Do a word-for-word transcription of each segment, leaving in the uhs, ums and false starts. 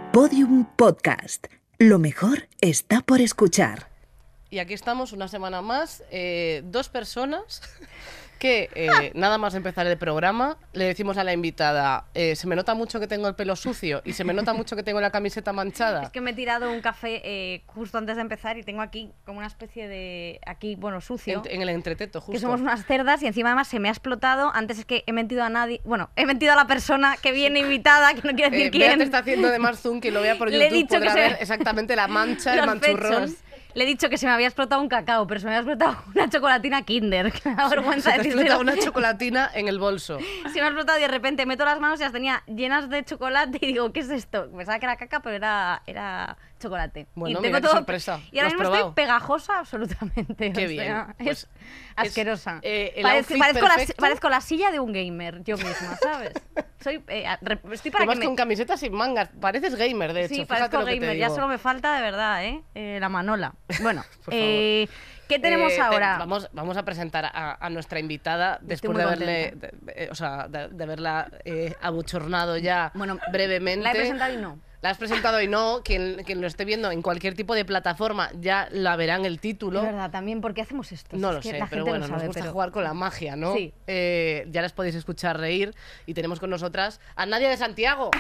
Podium Podcast. Lo mejor está por escuchar. Y aquí estamos una semana más, eh, dos personas que eh, nada más empezar el programa le decimos a la invitada, eh, se me nota mucho que tengo el pelo sucio y se me nota mucho que tengo la camiseta manchada. Es que me he tirado un café eh, justo antes de empezar y tengo aquí como una especie de, aquí, bueno, sucio. En, en el entreteto, justo. Que somos unas cerdas y encima además se me ha explotado. Antes es que he mentido a nadie, bueno, he mentido a la persona que viene invitada, que no quiero decir eh, quién. Beat está haciendo de más zoom, que lo vea por Le he YouTube dicho podrá que se ver me- exactamente la mancha, el Los manchurrón. pechos. Le he dicho que se me había explotado un cacao, pero se me había explotado una chocolatina Kinder, que me da vergüenza Se te ha decirlo. explotado una chocolatina en el bolso. Se me ha explotado y de repente meto las manos y las tenía llenas de chocolate y digo, ¿qué es esto? Pensaba que era caca, pero era, era chocolate. Bueno, y mira qué sorpresa. Y ¿Lo ahora has mismo probado? estoy pegajosa absolutamente. Qué o bien. sea, Pues es asquerosa. es, eh, el Parezco, outfit parezco la, perfecto. parezco la silla de un gamer, yo misma, ¿sabes? Soy, eh, re- estoy para Además que me... con camiseta sin mangas. Pareces gamer, de hecho. Sí, Fíjate parezco lo que te gamer, ya digo. solo me falta de verdad, ¿eh? Eh, la manola. Bueno, Por eh, ¿qué tenemos Eh, te- ahora? vamos, vamos a presentar a, a nuestra invitada después muy de haberle, contenta. de- de- o sea, de, de haberla eh, abochornado ya Bueno, brevemente. la he presentado y no. La has presentado y no. Quien, quien lo esté viendo en cualquier tipo de plataforma ya la verá en el título. Es verdad, también, ¿por qué hacemos esto? No Es lo que sé, la pero gente bueno, lo sabe, nos gusta pero- jugar con la magia, ¿no? Sí. Eh, ya las podéis escuchar reír y tenemos con nosotras a Nadia de Santiago.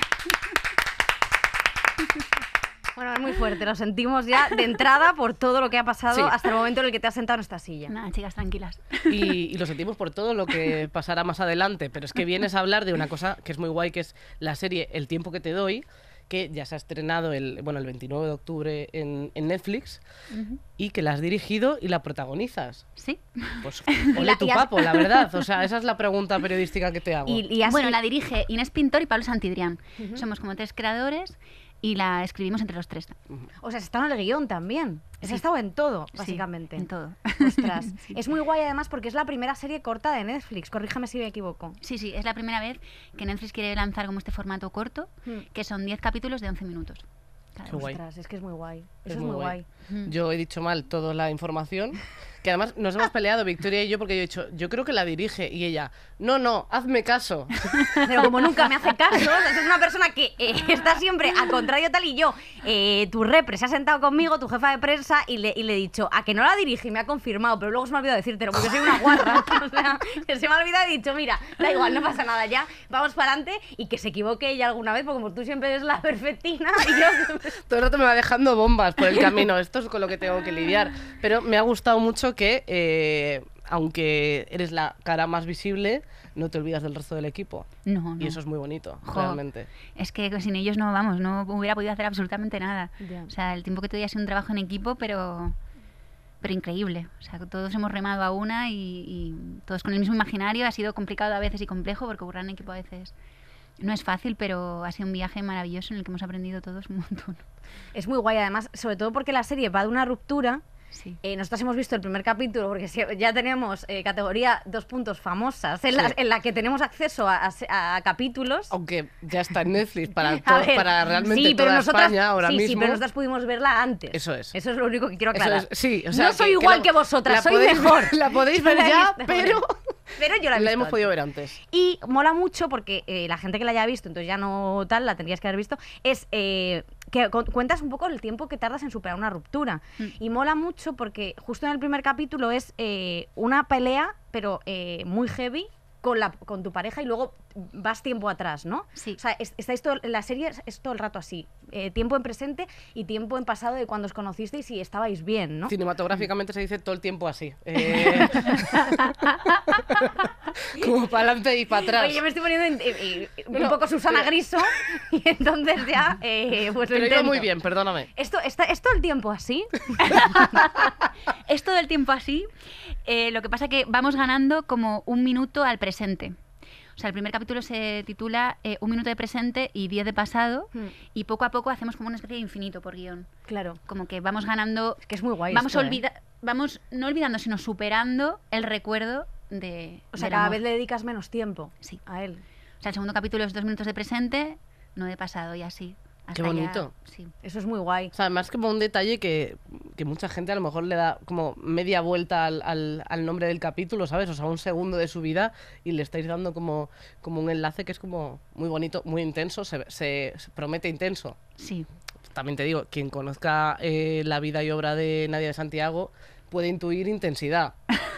Bueno, es muy fuerte, lo sentimos ya de entrada por todo lo que ha pasado Sí. hasta el momento en el que te has sentado en esta silla. Nada, chicas, tranquilas. Y, y lo sentimos por todo lo que pasará más adelante, pero es que vienes a hablar de una cosa que es muy guay, que es la serie El tiempo que te doy, que ya se ha estrenado el, bueno, el veintinueve de octubre en, en Netflix, y que la has dirigido y la protagonizas. ¿Sí? Pues Y ole la- tu y has- papo, la verdad. O sea, esa es la pregunta periodística que te hago. Y, y así, Bueno, la dirige Inés Pintor y Pablo Santidrián. Somos como tres creadores y la escribimos entre los tres. o sea, has estado en el guión también. Has Sí. estado en todo, Sí, básicamente. en todo. Ostras, Sí. es muy guay además porque es la primera serie corta de Netflix, corrígeme si me equivoco. Sí, sí, es la primera vez que Netflix quiere lanzar como este formato corto, Mm. que son diez capítulos de once minutos. cada Qué uno. guay. Ostras, es que es muy guay. Es Eso es muy muy guay. guay. Yo he dicho mal toda la información, que además nos hemos peleado Victoria y yo porque yo he dicho, yo creo que la dirige, y ella, no, no, hazme caso. Pero como nunca me hace caso, es una persona que eh, está siempre a contrario tal y yo, eh, tu repre se ha sentado conmigo, tu jefa de prensa, y le, y le he dicho, a que no la dirige y me ha confirmado, pero luego se me ha olvidado decírtelo porque soy una guarra. O sea, se me ha olvidado y he dicho, mira, da igual, no pasa nada ya, vamos para adelante y que se equivoque ella alguna vez, porque como tú siempre eres la perfectina y yo... Todo el rato me va dejando bombas por el camino, esto es con lo que tengo que lidiar. Pero me ha gustado mucho que, eh, aunque eres la cara más visible, no te olvidas del resto del equipo. No, no. Y eso es muy bonito, Jo, realmente. Es que sin ellos no, vamos, no hubiera podido hacer absolutamente nada. Ya. O sea, el tiempo que te doy ha sido un trabajo en equipo, pero, pero increíble. O sea, todos hemos remado a una y, y todos con el mismo imaginario. Ha sido complicado a veces y complejo, porque currar en equipo a veces no es fácil, pero ha sido un viaje maravilloso en el que hemos aprendido todos un montón. Es muy guay además, sobre todo porque la serie va de una ruptura. Sí. Eh, nosotros hemos visto el primer capítulo porque si- ya tenemos eh, categoría dos puntos famosas en, la, Sí. en la que tenemos acceso a, a se- a capítulos. Aunque ya está en Netflix para, A to- ver, para realmente sí, pero toda nosotras, España ahora sí, mismo. Sí, pero nosotras pudimos verla antes. Eso es. Eso es lo único que quiero Eso aclarar. es- sí, o sea, no soy que- que igual la- que vosotras, la soy podéis mejor. ver- la podéis ver ya, pero- Pero yo la he La visto hemos podido antes. ver antes. Y mola mucho porque eh, la gente que la haya visto, entonces ya no tal, la tendrías que haber visto, es eh, que cu- cuentas un poco el tiempo que tardas en superar una ruptura. Mm. Y mola mucho porque justo en el primer capítulo es eh, una pelea, pero eh, muy heavy, con, la, con tu pareja y luego vas tiempo atrás, ¿no? Sí. O sea, es- estáis todo, la serie es, es todo el rato así. eh, tiempo en presente y tiempo en pasado de cuando os conocisteis y estabais bien, ¿no? Cinematográficamente se dice todo el tiempo así. eh, como para adelante y para atrás. Oye, yo me estoy poniendo en- eh, eh, un No, poco Susana pero- Griso y entonces ya eh, pues lo Pero iba intento. muy bien, perdóname. ¿Esto, está, ¿Es todo el tiempo así? Es todo el tiempo así. Eh, lo que pasa que vamos ganando como un minuto al presente. O sea, el primer capítulo se titula eh, Un minuto de presente y diez de pasado. Hmm. Y poco a poco hacemos como una especie de infinito por guión. Claro. Como que vamos ganando... Es que es muy guay Vamos, esto, ¿eh? olvida vamos no olvidando, sino superando el recuerdo de O sea, del cada amor. vez le dedicas menos tiempo Sí. a él. O sea, el segundo capítulo es dos minutos de presente, no de pasado y así. Hasta Qué ya- bonito. sí. Eso es muy guay. O sea, además como un detalle que, que mucha gente a lo mejor le da como media vuelta al, al, al nombre del capítulo, ¿sabes? O sea, un segundo de su vida y le estáis dando como, como un enlace que es como muy bonito, muy intenso, se, se, se promete intenso. Sí. También te digo, quien conozca eh, la vida y obra de Nadia de Santiago puede intuir intensidad,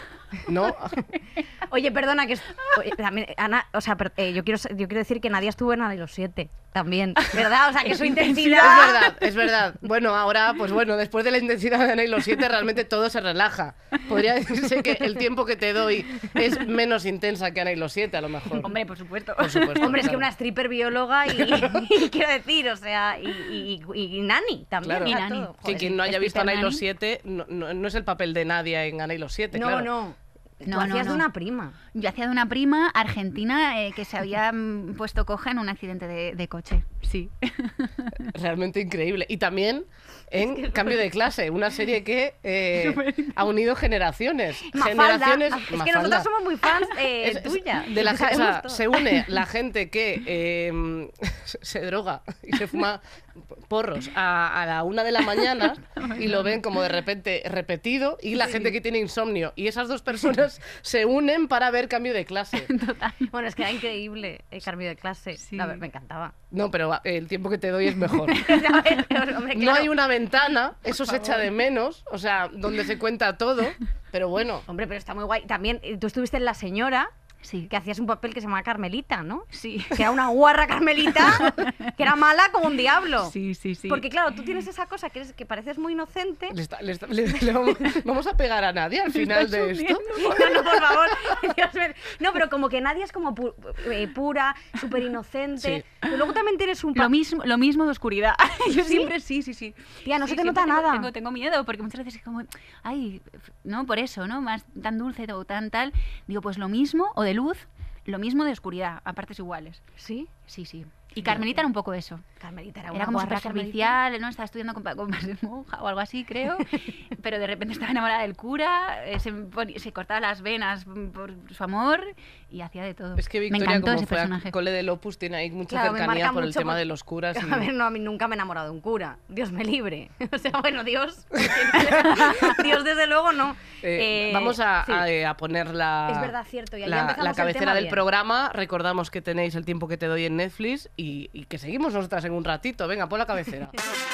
¿no? Oye, perdona, que es- oye, también, Ana, o sea, per- eh, yo quiero yo quiero decir que Nadia estuvo en Ana y los siete también, ¿verdad? O sea, que su intensidad. Es verdad, es verdad. Bueno, ahora, pues bueno, después de la intensidad de Ana y los siete, realmente todo se relaja. Podría decirse que el tiempo que te doy es menos intensa que Ana y los siete, a lo mejor. Hombre, por supuesto. Por supuesto. Hombre, es que claro. una stripper bióloga y, y quiero decir, o sea, y, y, y- y Nani también. Claro. o sea, Y Nani. todo. Que Joder, quien no haya visto Stripper Ana y los Nani. siete no, no, no es el papel de Nadia en Ana y los siete, No, claro. no. Tú No, no, hacías de no. una prima. Yo hacía de una prima argentina eh, que se había mm, puesto coja en un accidente de, de coche. Sí. Realmente increíble. Y también en Cambio de Clase, una serie que eh, ha unido generaciones. Mafalda. Generaciones. Es que Mafalda. nosotros somos muy fans eh, Es- es tuya. de la, Lo ge- o sea, sabemos todo. se une la gente que eh, se droga y se fuma porros a, a la una de la mañana y lo ven como de repente repetido, y la gente que tiene insomnio, y esas dos personas se unen para ver Cambio de Clase. Bueno, es que era increíble el cambio de clase. Sí. A ver, me encantaba. No, pero va, el tiempo que te doy es mejor. Hombre, No claro. hay una ventana, eso se echa de menos, o sea, donde se cuenta todo, pero bueno. Hombre, pero está muy guay. También eh, tú estuviste en La Señora, Sí. que hacías un papel que se llamaba Carmelita, ¿no? Sí. Que era una guarra Carmelita, que era mala como un diablo. Sí, sí, sí. Porque claro, tú tienes esa cosa que, eres, que pareces muy inocente. Le está- le está- le- le vamos, vamos a pegar a nadie al final de esto. No, no, por favor. Dios mío. No, pero como que nadie es como pu- eh, pura, súper inocente. Sí. Pero luego también tienes un... Lo pa- mismo, lo mismo de oscuridad. Yo siempre sí, sí, sí. Tía, no Sí, se te siempre nota tengo- nada. Tengo, tengo miedo, porque muchas veces es como, ay, no, por eso, ¿no? Más tan dulce o tan tal. Digo, pues lo mismo, o de luz, lo mismo de oscuridad, a partes iguales. ¿Sí? Sí, sí. Y Carmelita era un poco eso. Carmelita era una Era como guarra súper Carmelita. servicial, ¿no? Estaba estudiando con, pa- con más de monja o algo así, creo. Pero de repente estaba enamorada del cura, eh, se, poni- se cortaba las venas por su amor y hacía de todo. Es que Me Victoria, encantó como ese fue personaje. a cole del Opus, tiene ahí mucha Claro, me cercanía marca por el mucho tema por- de los curas. Y... A ver, no, a mí nunca me he enamorado de un cura. Dios me libre. O sea, bueno, Dios. Dios, desde luego, no. Eh, Eh, vamos a, sí. a- a poner la, Es verdad, cierto, y ahí la, empezamos la el cabecera tema del bien. programa. Recordamos que tenéis El tiempo que te doy en Netflix y, y que seguimos nosotras en un ratito. Venga, pon la cabecera.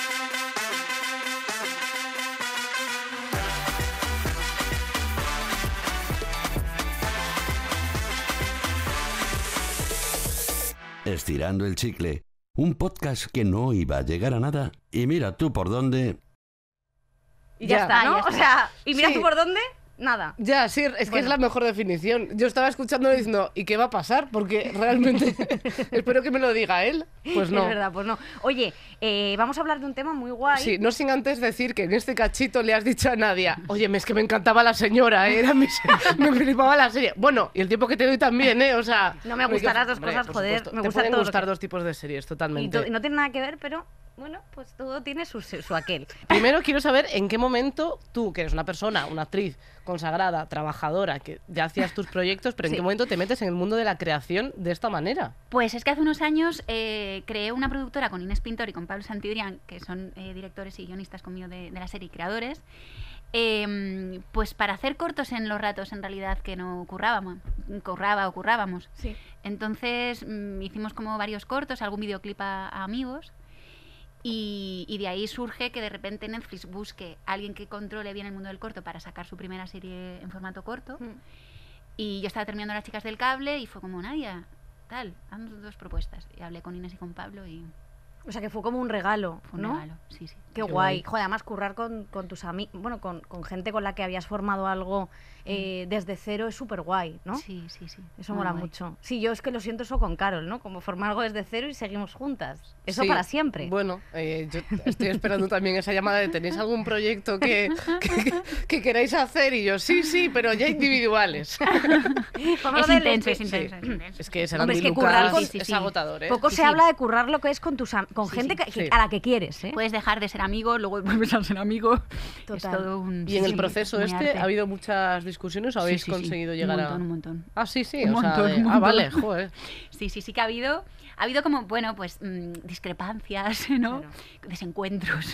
Estirando el chicle, un podcast que no iba a llegar a nada y mira tú por dónde. Y ya, Ya. está, Ah, ¿no? ya está. O sea, ¿y mira Sí. tú por dónde? Nada. Ya, sí, es que Bueno. es la mejor definición. Yo estaba escuchando diciendo, ¿y qué va a pasar? Porque realmente espero que me lo diga él. Pues no. Es verdad, pues no. Oye, eh, vamos a hablar de un tema muy guay. Sí, no sin antes decir que en este cachito le has dicho a Nadia, oye, es que me encantaba la señora, ¿eh? Era mi se- me flipaba la serie. Bueno, y el tiempo que te doy también, ¿eh? O sea... No me gustan las dos Hombre, cosas, por joder, supuesto. me Te gusta pueden todo lo gustar que- dos tipos de series, Y, totalmente. to- y no tiene nada que ver, pero bueno, pues todo tiene su, su aquel. Primero quiero saber en qué momento tú, que eres una persona, una actriz consagrada, trabajadora, que ya hacías tus proyectos, pero en Sí. qué momento te metes en el mundo de la creación de esta manera. Pues es que hace unos años eh, creé una productora con Inés Pintor y con Pablo Santidrián, que son eh, directores y guionistas conmigo de, de la serie y creadores, eh, pues para hacer cortos en los ratos en realidad que no currábamos, curraba o currábamos. Sí. Entonces mm, hicimos como varios cortos, algún videoclip a, a amigos. Y, y de ahí surge que de repente Netflix busque a alguien que controle bien el mundo del corto para sacar su primera serie en formato corto. Mm. Y yo estaba terminando Las chicas del cable y fue como, Nadia, tal, haznos dos propuestas. Y hablé con Inés y con Pablo y O sea, que fue como un regalo, fue un ¿no? regalo. Sí, sí. Qué, Qué guay. guay. Joder, además currar con, con tus amigos, bueno, con, con gente con la que habías formado algo eh, desde cero es súper guay, ¿no? Sí, sí, sí. Eso muy mola guay. mucho. Sí, yo es que lo siento eso con Carol, ¿no? Como formar algo desde cero y seguimos juntas. Eso Sí, para siempre. Bueno, eh, yo estoy esperando también esa llamada de ¿tenéis algún proyecto que, que, que queráis hacer? Y yo, sí, sí, pero ya individuales. Vamos Es a verles intenso, que- es intenso. es intenso. Es que ser Hombre, es que Andy currar Lucas con- es sí, sí. agotador, ¿eh? Poco Sí, se sí. habla de currar lo que es con tus am- con Sí, gente sí, que- que- sí. a la que quieres, ¿eh? Puedes dejar de ser amigo, luego vuelves a ser amigo. Es Total. todo un... Y en sí, el proceso muy este, arte. ¿ha habido muchas discusiones o Sí, habéis sí, sí. conseguido Un llegar montón, a...? un montón. Ah, sí, sí, Un o sea, montón, de- un ah, montón. vale, joder. Sí, sí, sí que ha habido. Ha habido como, bueno, pues mmm, discrepancias, ¿no? Claro. Desencuentros.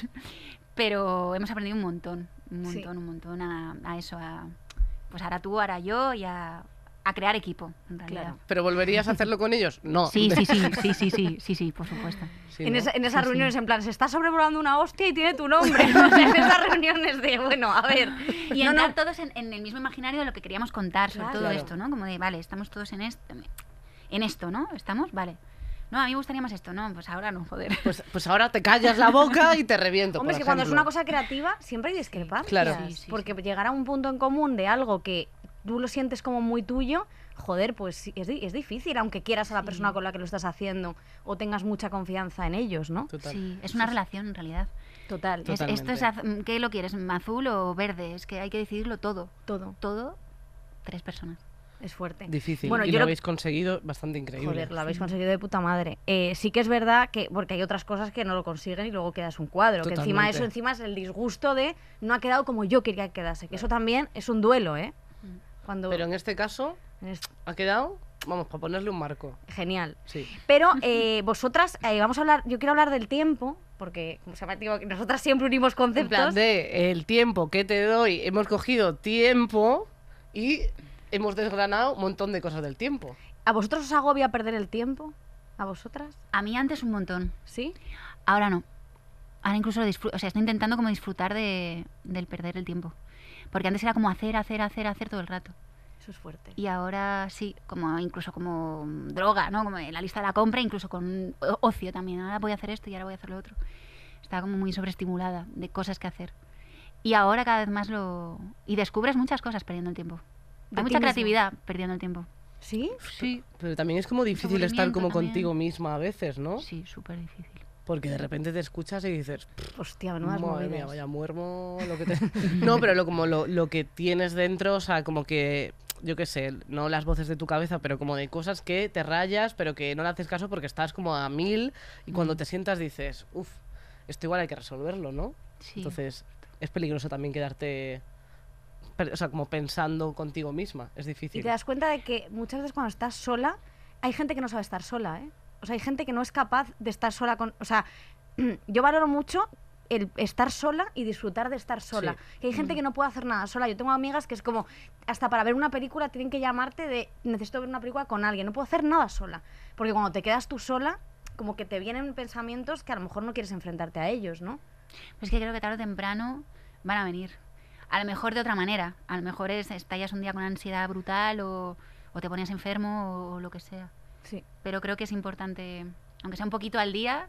Pero hemos aprendido un montón, un montón, Sí. un montón a, a eso, a, pues ahora tú, ahora yo y a, a crear equipo, en realidad. Claro. ¿Pero volverías a hacerlo con ellos? No. Sí, sí, sí, sí, sí, sí, sí, sí, por supuesto. Sí, En, ¿no? esa- en esas Sí, sí. reuniones, en plan, se está sobrevolando una hostia y tiene tu nombre. O sea, en esas reuniones de, bueno, a ver. Y no, entrar no, todos en, en el mismo imaginario de lo que queríamos contar sobre Claro. todo Claro. esto, ¿no? Como de, vale, estamos todos en esto, en esto, ¿no? ¿Estamos? Vale. No, a mí me gustaría más esto, no, pues ahora no, joder. Pues, pues ahora te callas la boca y te reviento. Hombre, es por que cuando es ejemplo. una cosa creativa siempre hay discrepancias. Claro. Sí, sí, porque llegar a un punto en común de algo que tú lo sientes como muy tuyo, joder, pues sí, es, di- es difícil, aunque quieras a la Sí. persona con la que lo estás haciendo o tengas mucha confianza en ellos, ¿no? Total. Sí, es una relación en realidad. Total. Es- Totalmente. esto es, az- ¿qué lo quieres? ¿Azul o verde? Es que hay que decidirlo todo. Todo. Todo, tres personas. Es fuerte. Difícil. Bueno, y yo lo lo- habéis conseguido bastante increíble. Joder, lo habéis conseguido de puta madre. Eh, sí que es verdad que, porque hay otras cosas que no lo consiguen y luego quedas un cuadro. Que encima Totalmente. eso, encima es el disgusto de no ha quedado como yo quería que quedase. Que eso también es un duelo, ¿eh? Cuando Pero en este caso, es ha quedado, vamos, para ponerle un marco. genial. Sí. Pero eh, vosotras, eh, vamos a hablar, yo quiero hablar del tiempo, porque como se llama, digo, que nosotras siempre unimos En plan conceptos. de el tiempo que te doy, hemos cogido tiempo y hemos desgranado un montón de cosas del tiempo. ¿A vosotros os agobia perder el tiempo? ¿A vosotras? A mí antes un montón, ¿Sí? ahora no. Ahora incluso lo disfruto, o sea, estoy intentando como disfrutar de, del perder el tiempo. Porque antes era como hacer, hacer, hacer, hacer todo el rato. Eso es fuerte. Y ahora sí, como incluso como droga, ¿no? Como en la lista de la compra, incluso con o- ocio también. Ahora voy a hacer esto y ahora voy a hacer lo otro. Estaba como muy sobreestimulada de cosas que hacer. Y ahora cada vez más lo... Y descubres muchas cosas perdiendo el tiempo. De Hay ti mucha mismo. creatividad perdiendo el tiempo. ¿Sí? Sí. Pero también es como difícil estar como aburrimiento también. contigo misma a veces, ¿no? Sí, súper difícil. Porque de repente te escuchas y dices, Hostia, menudas madre mía, movidas. vaya muermo lo que te... No, pero lo, como lo, lo que tienes dentro, o sea, como que, yo qué sé, no las voces de tu cabeza, pero como de cosas que te rayas, pero que no le haces caso porque estás como a mil y cuando te sientas dices, uff, esto igual hay que resolverlo, ¿no? Sí. Entonces, es peligroso también quedarte, per- o sea, como pensando contigo misma, es Y difícil. te das cuenta de que muchas veces cuando estás sola, hay gente que no sabe estar sola, ¿eh? O sea, hay gente que no es capaz de estar sola con... O sea, yo valoro mucho el estar sola y disfrutar de estar sola. Sí. Que hay gente que no puede hacer nada sola. Yo tengo amigas que es como, hasta para ver una película tienen que llamarte de, necesito ver una película con alguien. No puedo hacer nada sola. Porque cuando te quedas tú sola, como que te vienen pensamientos que a lo mejor no quieres enfrentarte a ellos, ¿no? Es que creo que tarde o temprano van a venir. A lo mejor de otra manera. A lo mejor es, estallas un día con ansiedad brutal o, o te pones enfermo o, lo que sea. Sí. Pero creo que es importante, aunque sea un poquito al día,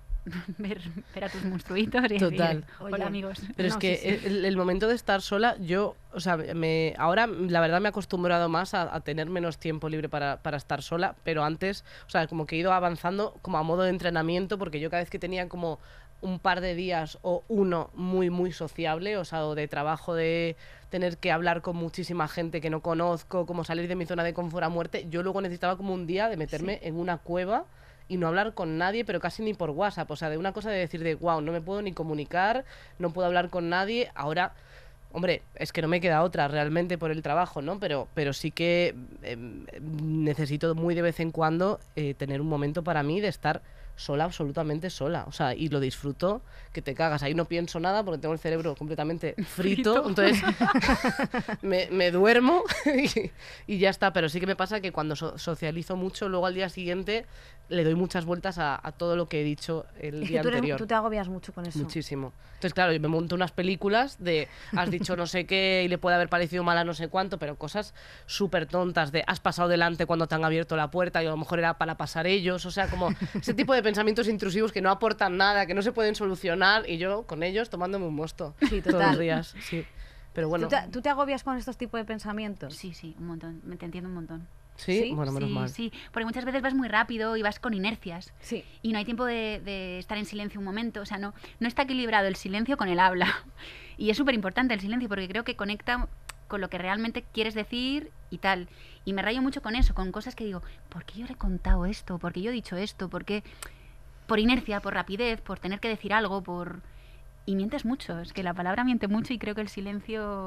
ver, ver a tus monstruitos y Total. decir, Oye, hola amigos. Pero No, es que sí, sí. El, el momento de estar sola, yo, o sea, me, ahora la verdad me he acostumbrado más a, a tener menos tiempo libre para, para estar sola, pero antes, o sea, como que he ido avanzando como a modo de entrenamiento, porque yo cada vez que tenía como un par de días o uno muy, muy sociable, o sea, o de trabajo de tener que hablar con muchísima gente que no conozco, como salir de mi zona de confort a muerte, yo luego necesitaba como un día de meterme en una cueva y no hablar con nadie, pero casi ni por WhatsApp. O sea, de una cosa de decir de, wow, no me puedo ni comunicar, no puedo hablar con nadie. Ahora, hombre, es que no me queda otra realmente por el trabajo, ¿no? Pero, pero sí que eh, necesito muy de vez en cuando eh, tener un momento para mí de estar sola, absolutamente sola. O sea, y lo disfruto que te cagas. Ahí no pienso nada porque tengo el cerebro completamente frito. Entonces me, me duermo y, y ya está. Pero sí que me pasa que cuando so- socializo mucho, luego al día siguiente le doy muchas vueltas a, a todo lo que he dicho el Es día que tú, eres- anterior. tú te agobias mucho con eso. Muchísimo. Entonces, claro, yo me monto unas películas de has dicho no sé qué y le puede haber parecido mal a no sé cuánto, pero cosas súper tontas de has pasado delante cuando te han abierto la puerta y a lo mejor era para pasar ellos. O sea, como ese tipo de pensamientos intrusivos que no aportan nada, que no se pueden solucionar y yo con ellos tomándome un mosto Sí, todos total. los días. Sí. Pero bueno, ¿Tú, te, tú te agobias con estos tipos de pensamientos? Sí, sí, un montón. Me te entiendo un montón. sí, ¿sí? bueno, menos sí, mal. sí, porque muchas veces vas muy rápido y vas con inercias. Sí. Y no hay tiempo de, de estar en silencio un momento. O sea, no, no está equilibrado el silencio con el habla. Y es súper importante el silencio porque creo que conecta con lo que realmente quieres decir y tal. Y me rayo mucho con eso, con cosas que digo, ¿por qué yo le he contado esto? ¿Por qué yo he dicho esto? ¿Por qué? Por inercia, por rapidez, por tener que decir algo, por... Y mientes mucho. Es que la palabra miente mucho y creo que el silencio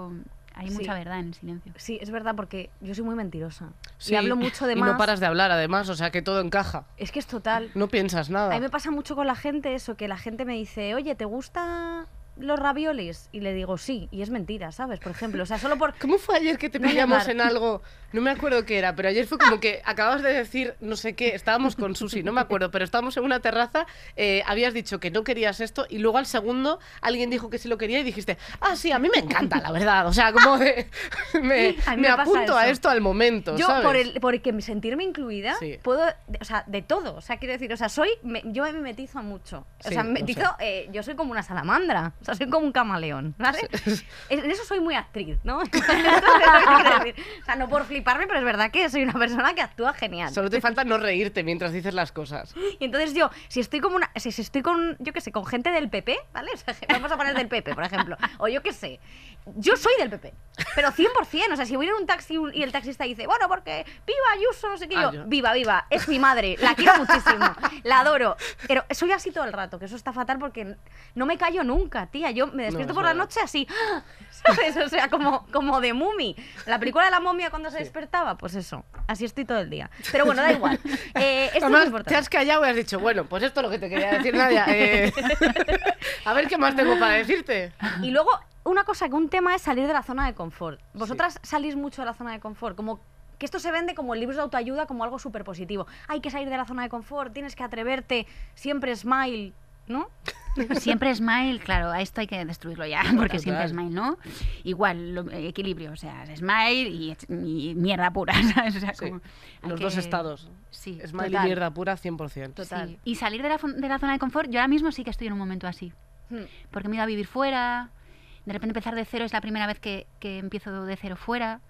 Hay Sí. mucha verdad en el silencio. Sí, es verdad, porque yo soy muy mentirosa. Sí, Y hablo mucho de y más. no paras de hablar, además, o sea que todo encaja. Es que es total. No piensas A nada. mí me pasa mucho con la gente eso, que la gente me dice, oye, ¿te gustan los raviolis? Y le digo, sí, y es mentira, ¿sabes? Por ejemplo, o sea, solo por... ¿Cómo fue ayer que te No pillamos negar. en algo? No me acuerdo qué era, pero ayer fue como que acabas de decir no sé qué, estábamos con Susi, no me acuerdo, pero estábamos en una terraza, eh, habías dicho que no querías esto y luego al segundo alguien dijo que sí lo quería y dijiste, ah, sí, a mí me encanta, la verdad, o sea, como de, me, A mí me me pasa apunto a eso. esto al momento, Yo, ¿sabes? por, el, por el que me sentirme incluida, Sí. puedo, de- o sea, de todo. O sea, quiero decir, o sea, soy, me- yo me mimetizo mucho. O Sí, sea, me lo mimetizo, sé. eh, yo soy como una salamandra. O sea, soy como un camaleón, ¿vale? En eso soy muy actriz, ¿no? Esto es lo que quiero decir. O sea, no por fliparme, pero es verdad que soy una persona que actúa genial. Solo te falta no reírte mientras dices las cosas. Y entonces yo, si estoy como una, si, si estoy con, yo qué sé, con gente del P P, ¿vale? O sea, vamos a poner del P P, por ejemplo. O yo qué sé. Yo soy del P P, pero cien por cien. O sea, si voy en un taxi y el taxista dice, bueno, porque viva Ayuso, no sé qué, Ah, yo, yo- viva, viva, es mi madre, la quiero muchísimo, la adoro. Pero soy así todo el rato, que eso está fatal porque no me callo nunca, tía. Yo me despierto es por la verdad. noche así, ¿sabes? O sea, como, como de Mumi. La película de la momia cuando se despertaba, pues eso, así estoy todo el día. Pero bueno, da igual. Eh, esto es muy Además, importante. te has callado y has dicho, bueno, pues esto es lo que te quería decir, Nadia. eh, a ver qué más tengo para decirte. Y luego, una cosa, que un tema es salir de la zona de confort. Vosotras salís mucho de la zona de confort, como que esto se vende como libros de autoayuda, como algo súper positivo. Hay que salir de la zona de confort, tienes que atreverte, siempre smile, ¿no? Siempre Smile, claro, a esto hay que destruirlo ya, porque Total. siempre Smile, ¿no? Igual, lo- eh, equilibrio, o sea, Smile y, y mierda pura, ¿sabes? O sea, Sí, como, hay los que- dos estados. Sí, Smiley total. mierda pura cien por ciento. Total. sí. Y salir de la, fon- de la zona de confort, yo ahora mismo sí que estoy en un momento así, Hmm. porque me he ido a vivir fuera, de repente empezar de cero es la primera vez que, que empiezo de cero fuera,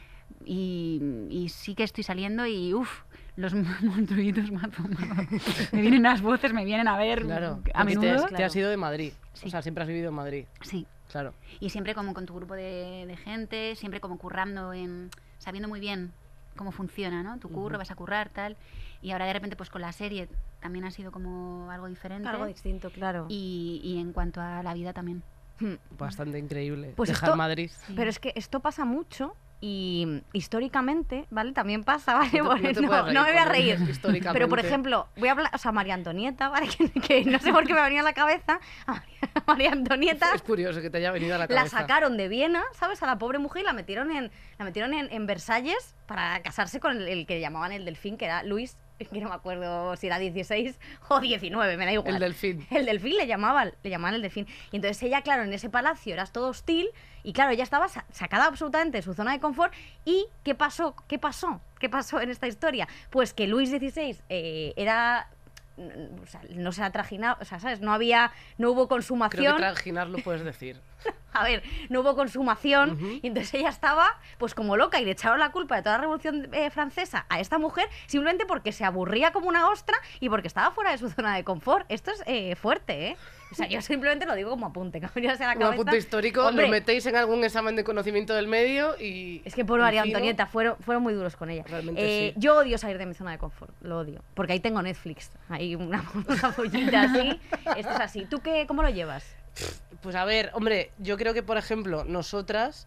y, y sí que estoy saliendo y uff, los monstruitos mazo, mazo. Me vienen las voces, me vienen a ver Claro. a porque menudo. Te, te has ido de Madrid. Sí. O sea, siempre has vivido en Madrid. Sí, Claro. y siempre como con tu grupo de, de gente, siempre como currando, en, sabiendo muy bien cómo funciona, ¿no? Tu curro, vas a currar, tal. Y ahora de repente pues con la serie también ha sido como algo diferente. Algo distinto, claro. Y, y en cuanto a la vida también. Hmm. Bastante increíble. Pues Dejar esto- Madrid. Pero es que esto pasa mucho y históricamente, ¿vale? También pasa, ¿vale? No te- no te no, puedes reír no me voy a cuando reír. dices históricamente. Pero, por ejemplo, voy a hablar, o sea, María Antonieta, ¿vale? Que, que no sé por qué me ha venido a la cabeza. A María, María Antonieta Es curioso que te haya venido a la la cabeza. sacaron de Viena, ¿sabes? A la pobre mujer y la metieron en, la metieron en, en Versalles para casarse con el, el que llamaban el delfín, que era Luis, que no me acuerdo si era dieciséis o diecinueve, me da igual. El delfín. El delfín le llamaban, le llamaban el delfín. Y entonces ella, claro, en ese palacio era todo hostil y claro, ella estaba sa- sacada absolutamente de su zona de confort. ¿Y qué pasó? ¿Qué pasó? ¿Qué pasó en esta historia? Pues que Luis dieciséis eh, era... O sea, no se ha trajinado, o sea, ¿sabes? No había, no hubo Creo consumación. que trajinar lo puedes decir. A ver, no hubo consumación Ujú. y entonces ella estaba pues como loca y le echaron la culpa de toda la Revolución eh, Francesa a esta mujer simplemente porque se aburría como una ostra y porque estaba fuera de su zona de confort. Esto es eh, fuerte, ¿eh? O sea, yo simplemente lo digo como apunte, que me ha venido así a la Un cabeza. apunte histórico, Hombre, lo metéis en algún examen de conocimiento del medio y... es que por y María fino. Antonieta fueron, fueron muy duros con ella. Realmente Eh, sí. Yo odio salir de mi zona de confort, lo odio. Porque ahí tengo Netflix, ahí una, una pollita así. Esto es así. ¿Tú qué, cómo lo llevas? Pues a ver, hombre, yo creo que, por ejemplo, nosotras,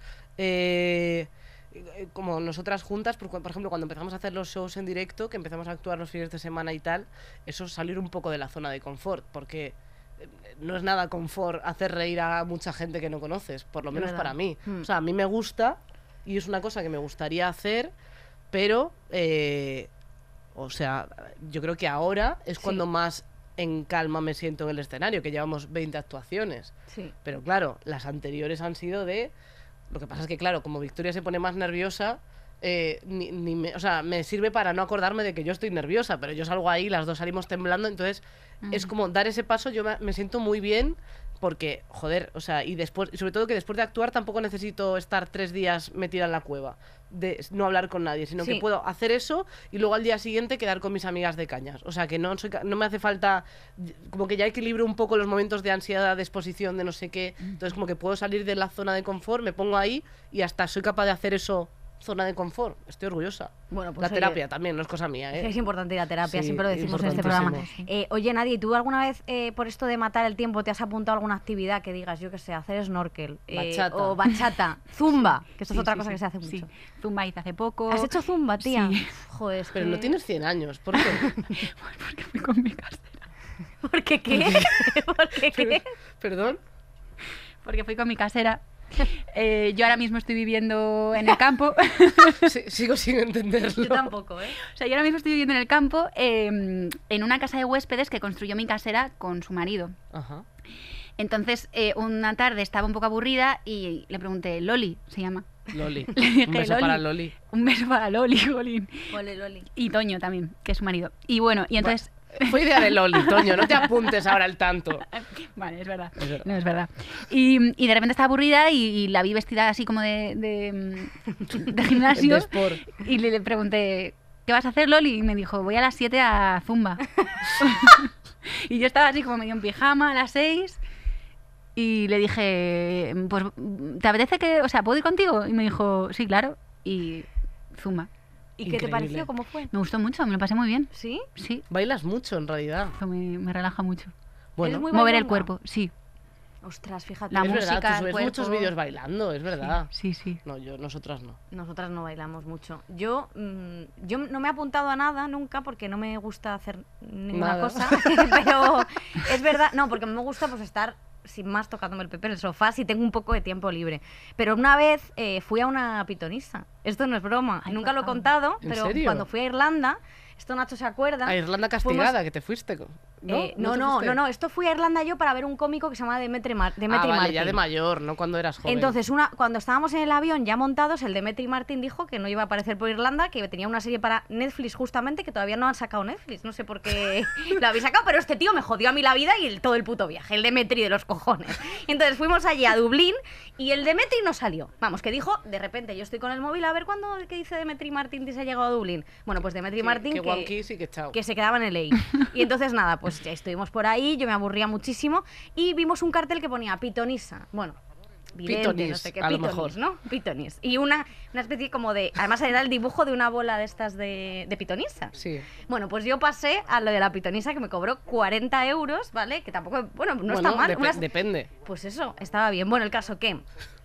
eh, eh, como nosotras juntas, por, por ejemplo, cuando empezamos a hacer los shows en directo, que empezamos a actuar los fines de semana y tal, eso es salir un poco de la zona de confort, porque eh, no es nada confort hacer reír a mucha gente que no conoces, por lo Es menos verdad. para mí. Mm. O sea, a mí me gusta y es una cosa que me gustaría hacer, pero, eh, o sea, yo creo que ahora es Sí. cuando más en calma me siento en el escenario, que llevamos veinte actuaciones. Sí. Pero claro, las anteriores han sido de... Lo que pasa es que, claro, como Victoria se pone más nerviosa, eh, ni, ni me, o sea, me sirve para no acordarme de que yo estoy nerviosa, pero yo salgo ahí, las dos salimos temblando, entonces es como dar ese paso, yo me, me siento muy bien porque, joder, o sea, y después, y sobre todo que después de actuar tampoco necesito estar tres días metida en la cueva, de no hablar con nadie, sino Sí. que puedo hacer eso y luego al día siguiente quedar con mis amigas de cañas. O sea, que no, soy, ca- no me hace falta, como que ya equilibro un poco los momentos de ansiedad, de exposición, de no sé qué. Entonces, como que puedo salir de la zona de confort, me pongo ahí y hasta soy capaz de hacer eso zona de confort. Estoy orgullosa. Bueno, pues La oye, terapia también, no es cosa mía, Es que ¿eh? es importante ir a terapia, Sí, siempre lo decimos en este programa. importantísimo. Eh, oye, Nadia, ¿y tú alguna vez, eh, por esto de matar el tiempo, te has apuntado a alguna actividad que digas, yo qué sé, hacer snorkel? eh, Bachata. o bachata, zumba, que esto Sí, es otra sí, cosa sí. que se hace mucho. Sí. Zumba hice hace poco. ¿Has hecho zumba, tía? Sí. Joder, es Pero que- no tienes cien años, ¿por qué? Porque fui con mi casera. ¿Por qué qué? ¿Por qué qué? ¿Perdón? Porque fui con mi casera. Eh, yo ahora mismo estoy viviendo en el campo. Sí, sigo sin entenderlo. Yo tampoco, ¿eh? O sea, yo ahora mismo estoy viviendo en el campo, eh, en una casa de huéspedes que construyó mi casera con su marido. Ajá. Entonces, eh, una tarde estaba un poco aburrida y le pregunté, Loli, se llama. Loli. Le dije, Un beso para Loli. Un beso para Loli, Jolín. Ole, Loli. Y Toño también, que es su marido. Y bueno, y entonces... Fue idea de Loli, Toño, no te apuntes ahora al tanto. Vale, es verdad. Es verdad. No, es verdad. Y, y de repente estaba aburrida y, y la vi vestida así como de, de, de gimnasio. De sport. Y le, le pregunté, ¿qué vas a hacer, Loli? Y me dijo, voy a las siete a Zumba. Y yo estaba así como medio en pijama a las seis. Y le dije, pues, ¿te apetece que, o sea, ¿puedo ir contigo? Y me dijo, sí, claro. Y Zumba. ¿Y qué te Increíble. pareció? ¿Cómo fue? Me gustó mucho, me lo pasé muy bien. ¿Sí? Sí, Bailas mucho, en realidad. eso me, me relaja mucho. Bueno, muy Mover el bailonga? cuerpo, sí. Ostras, fíjate. La es música, verdad, tú el subes cuerpo. muchos vídeos bailando, es verdad. Sí, sí. No, yo, nosotras no. Nosotras no bailamos mucho. Yo, mm, yo no me he apuntado a nada nunca porque no me gusta hacer ninguna Nada. cosa. Pero es verdad, no, porque me gusta pues estar sin más tocándome el pepe en el sofá si tengo un poco de tiempo libre. Pero una vez eh, fui a una pitonisa. Esto no es broma. Ay, Nunca por lo he favor. contado, ¿En pero serio? cuando fui a Irlanda, esto Nacho se acuerda. A Irlanda fuimos- castigada, que te fuiste. con- ¿No? Eh, no, te no, fuiste? no, no, esto fui a Irlanda yo para ver un cómico que se llama Demetri, Mar Demetri ah, vale, Martin. ya de mayor, no cuando eras joven. Entonces, una, cuando estábamos en el avión ya montados, el Demetri Martin dijo que no iba a aparecer por Irlanda, que tenía una serie para Netflix justamente, que todavía no han sacado Netflix. No sé por qué lo habéis sacado, pero este tío me jodió a mí la vida y el, todo el puto viaje, el Demetri de los cojones. Entonces fuimos allí a Dublín y el Demetri no salió. Vamos, que dijo, de repente yo estoy con el móvil a ver cuándo, ¿qué dice Demetri Martin que se ha llegado a Dublín? Bueno, pues Demetri Que- Martin que que, One Kiss y que chao. que se quedaba en L A. Y entonces nada, pues ya estuvimos por ahí, yo me aburría muchísimo y vimos un cartel que ponía pitonisa. Bueno, vidente, no Pitonis, sé qué, a lo pitonis, mejor. ¿no? Pitonis. Y una, una especie como de... Además era el dibujo de una bola de estas de, de pitonisa. Sí. Bueno, pues yo pasé a lo de la pitonisa que me cobró cuarenta euros, ¿vale? Que tampoco... Bueno, no Bueno, está mal. depe- unas- depende. Pues eso, estaba bien. Bueno, el caso que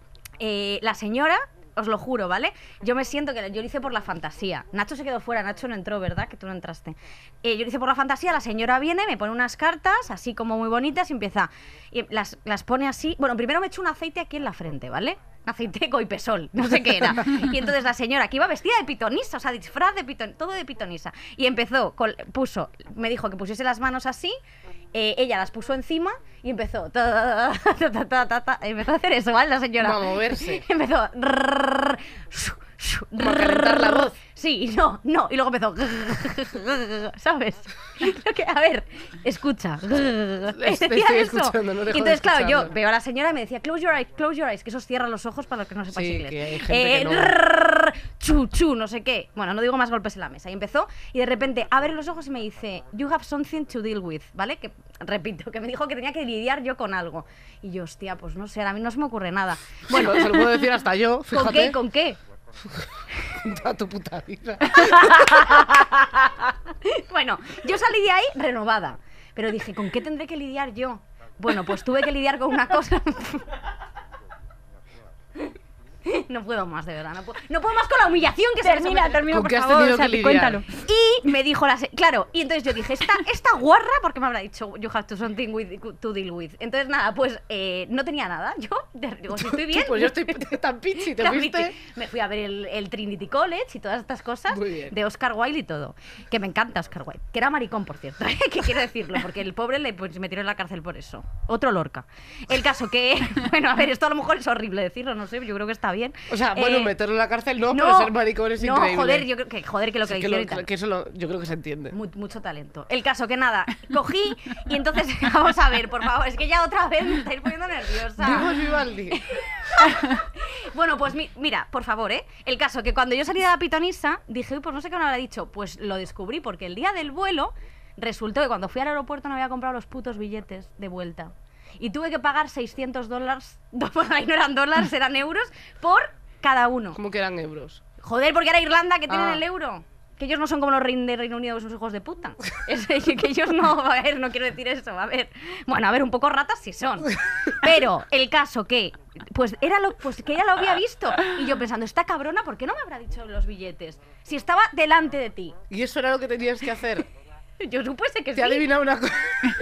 eh, la señora, os lo juro, ¿vale? Yo me siento que yo lo hice por la fantasía. Nacho se quedó fuera, Nacho no entró, ¿verdad? Que tú no entraste. Eh, yo lo hice por la fantasía, la señora viene, me pone unas cartas, así como muy bonitas, y empieza... Y las, las pone así... Bueno, primero me echó un aceite aquí en la frente, ¿vale? Un aceite coipesol, no sé qué era. Y entonces la señora, que iba vestida de pitonisa, o sea, disfraz de pitonisa, todo de pitonisa. Y empezó, con, puso, me dijo que pusiese las manos así, eh, ella las puso encima y empezó... ta, ta, ta, ta, ta, ta, empezó a hacer eso, ¿vale? La señora. Va a moverse. Empezó... Como a calentar la voz. Sí, no, no. Y luego empezó... ¿Sabes? Lo que, a ver, escucha. estoy Decía eso. escuchando, no dejo Y de entonces, claro, yo escucharlo. veo a la señora y me decía, close your eyes, close your eyes, que eso cierra los ojos para los que no sepáis Sí, inglés. que hay gente que no. rrrr, chu, chu, no sé qué. Bueno, no digo más golpes en la mesa. Y empezó, y de repente abre los ojos y me dice, you have something to deal with, ¿vale? Que, repito, que me dijo que tenía que lidiar yo con algo. Y yo, hostia, pues no sé, a mí no se me ocurre nada. Bueno, se lo puedo decir hasta yo, fíjate. ¿Con qué? ¿Con qué? A tu puta vida. Bueno, yo salí de ahí renovada. Pero dije, ¿con qué tendré que lidiar yo? Bueno, pues tuve que lidiar con una cosa. No puedo más, de verdad. No puedo, no puedo más con la humillación que se Termina, me termina, ¿Con por qué has favor, tenido o sea, que lidiar? cuéntalo. Y me dijo la... se- Claro, y entonces yo dije, esta, esta guarra, porque me habrá dicho, you have to something with, to deal with. Entonces, nada, pues eh, no tenía nada. Yo de- digo, si estoy bien... Pues yo estoy tan pichi, ¿te Tan fuiste? pichi. Me fui a ver el, el Trinity College y todas estas cosas Muy bien. de Oscar Wilde y todo. Que me encanta Oscar Wilde. Que era maricón, por cierto. ¿eh? Que quiero decirlo, porque el pobre le pues, me tiró en la cárcel por eso. Otro Lorca. El caso que... Bueno, a ver, esto a lo mejor es horrible decirlo, no sé, yo creo que está bien. O sea, bueno, Eh, meterlo en la cárcel no, pero ser maricón es no, increíble. joder, yo creo que, joder, que lo que Sí, le que, hicieron lo- y tal. que eso lo- yo creo que se entiende. Mu- mucho talento. El caso que nada, cogí y entonces, vamos a ver, por favor, es que ya otra vez me estáis poniendo nerviosa. Digo Vivaldi. Bueno, pues mi- mira, por favor, ¿eh? El caso que cuando yo salí de la pitonisa, dije, uy, pues no sé qué me habrá dicho. Pues lo descubrí porque el día del vuelo resultó que cuando fui al aeropuerto no había comprado los putos billetes de vuelta. Y tuve que pagar seiscientos dólares, bueno, ahí no eran dólares, eran euros, por cada uno. Como que eran euros. Joder, porque era Irlanda que tienen Ah. el euro. Que ellos no son como los reyes de Reino Unido, sus hijos de puta. Es que ellos no, a ver, no quiero decir eso, a ver. Bueno, a ver, un poco ratas sí son. Pero el caso que, pues era lo, pues que ella lo había visto. Y yo pensando, esta cabrona, ¿por qué no me habrá dicho los billetes? Si estaba delante de ti. Y eso era lo que tenías que hacer. Yo supuse que Te sí. ha adivinado una cosa.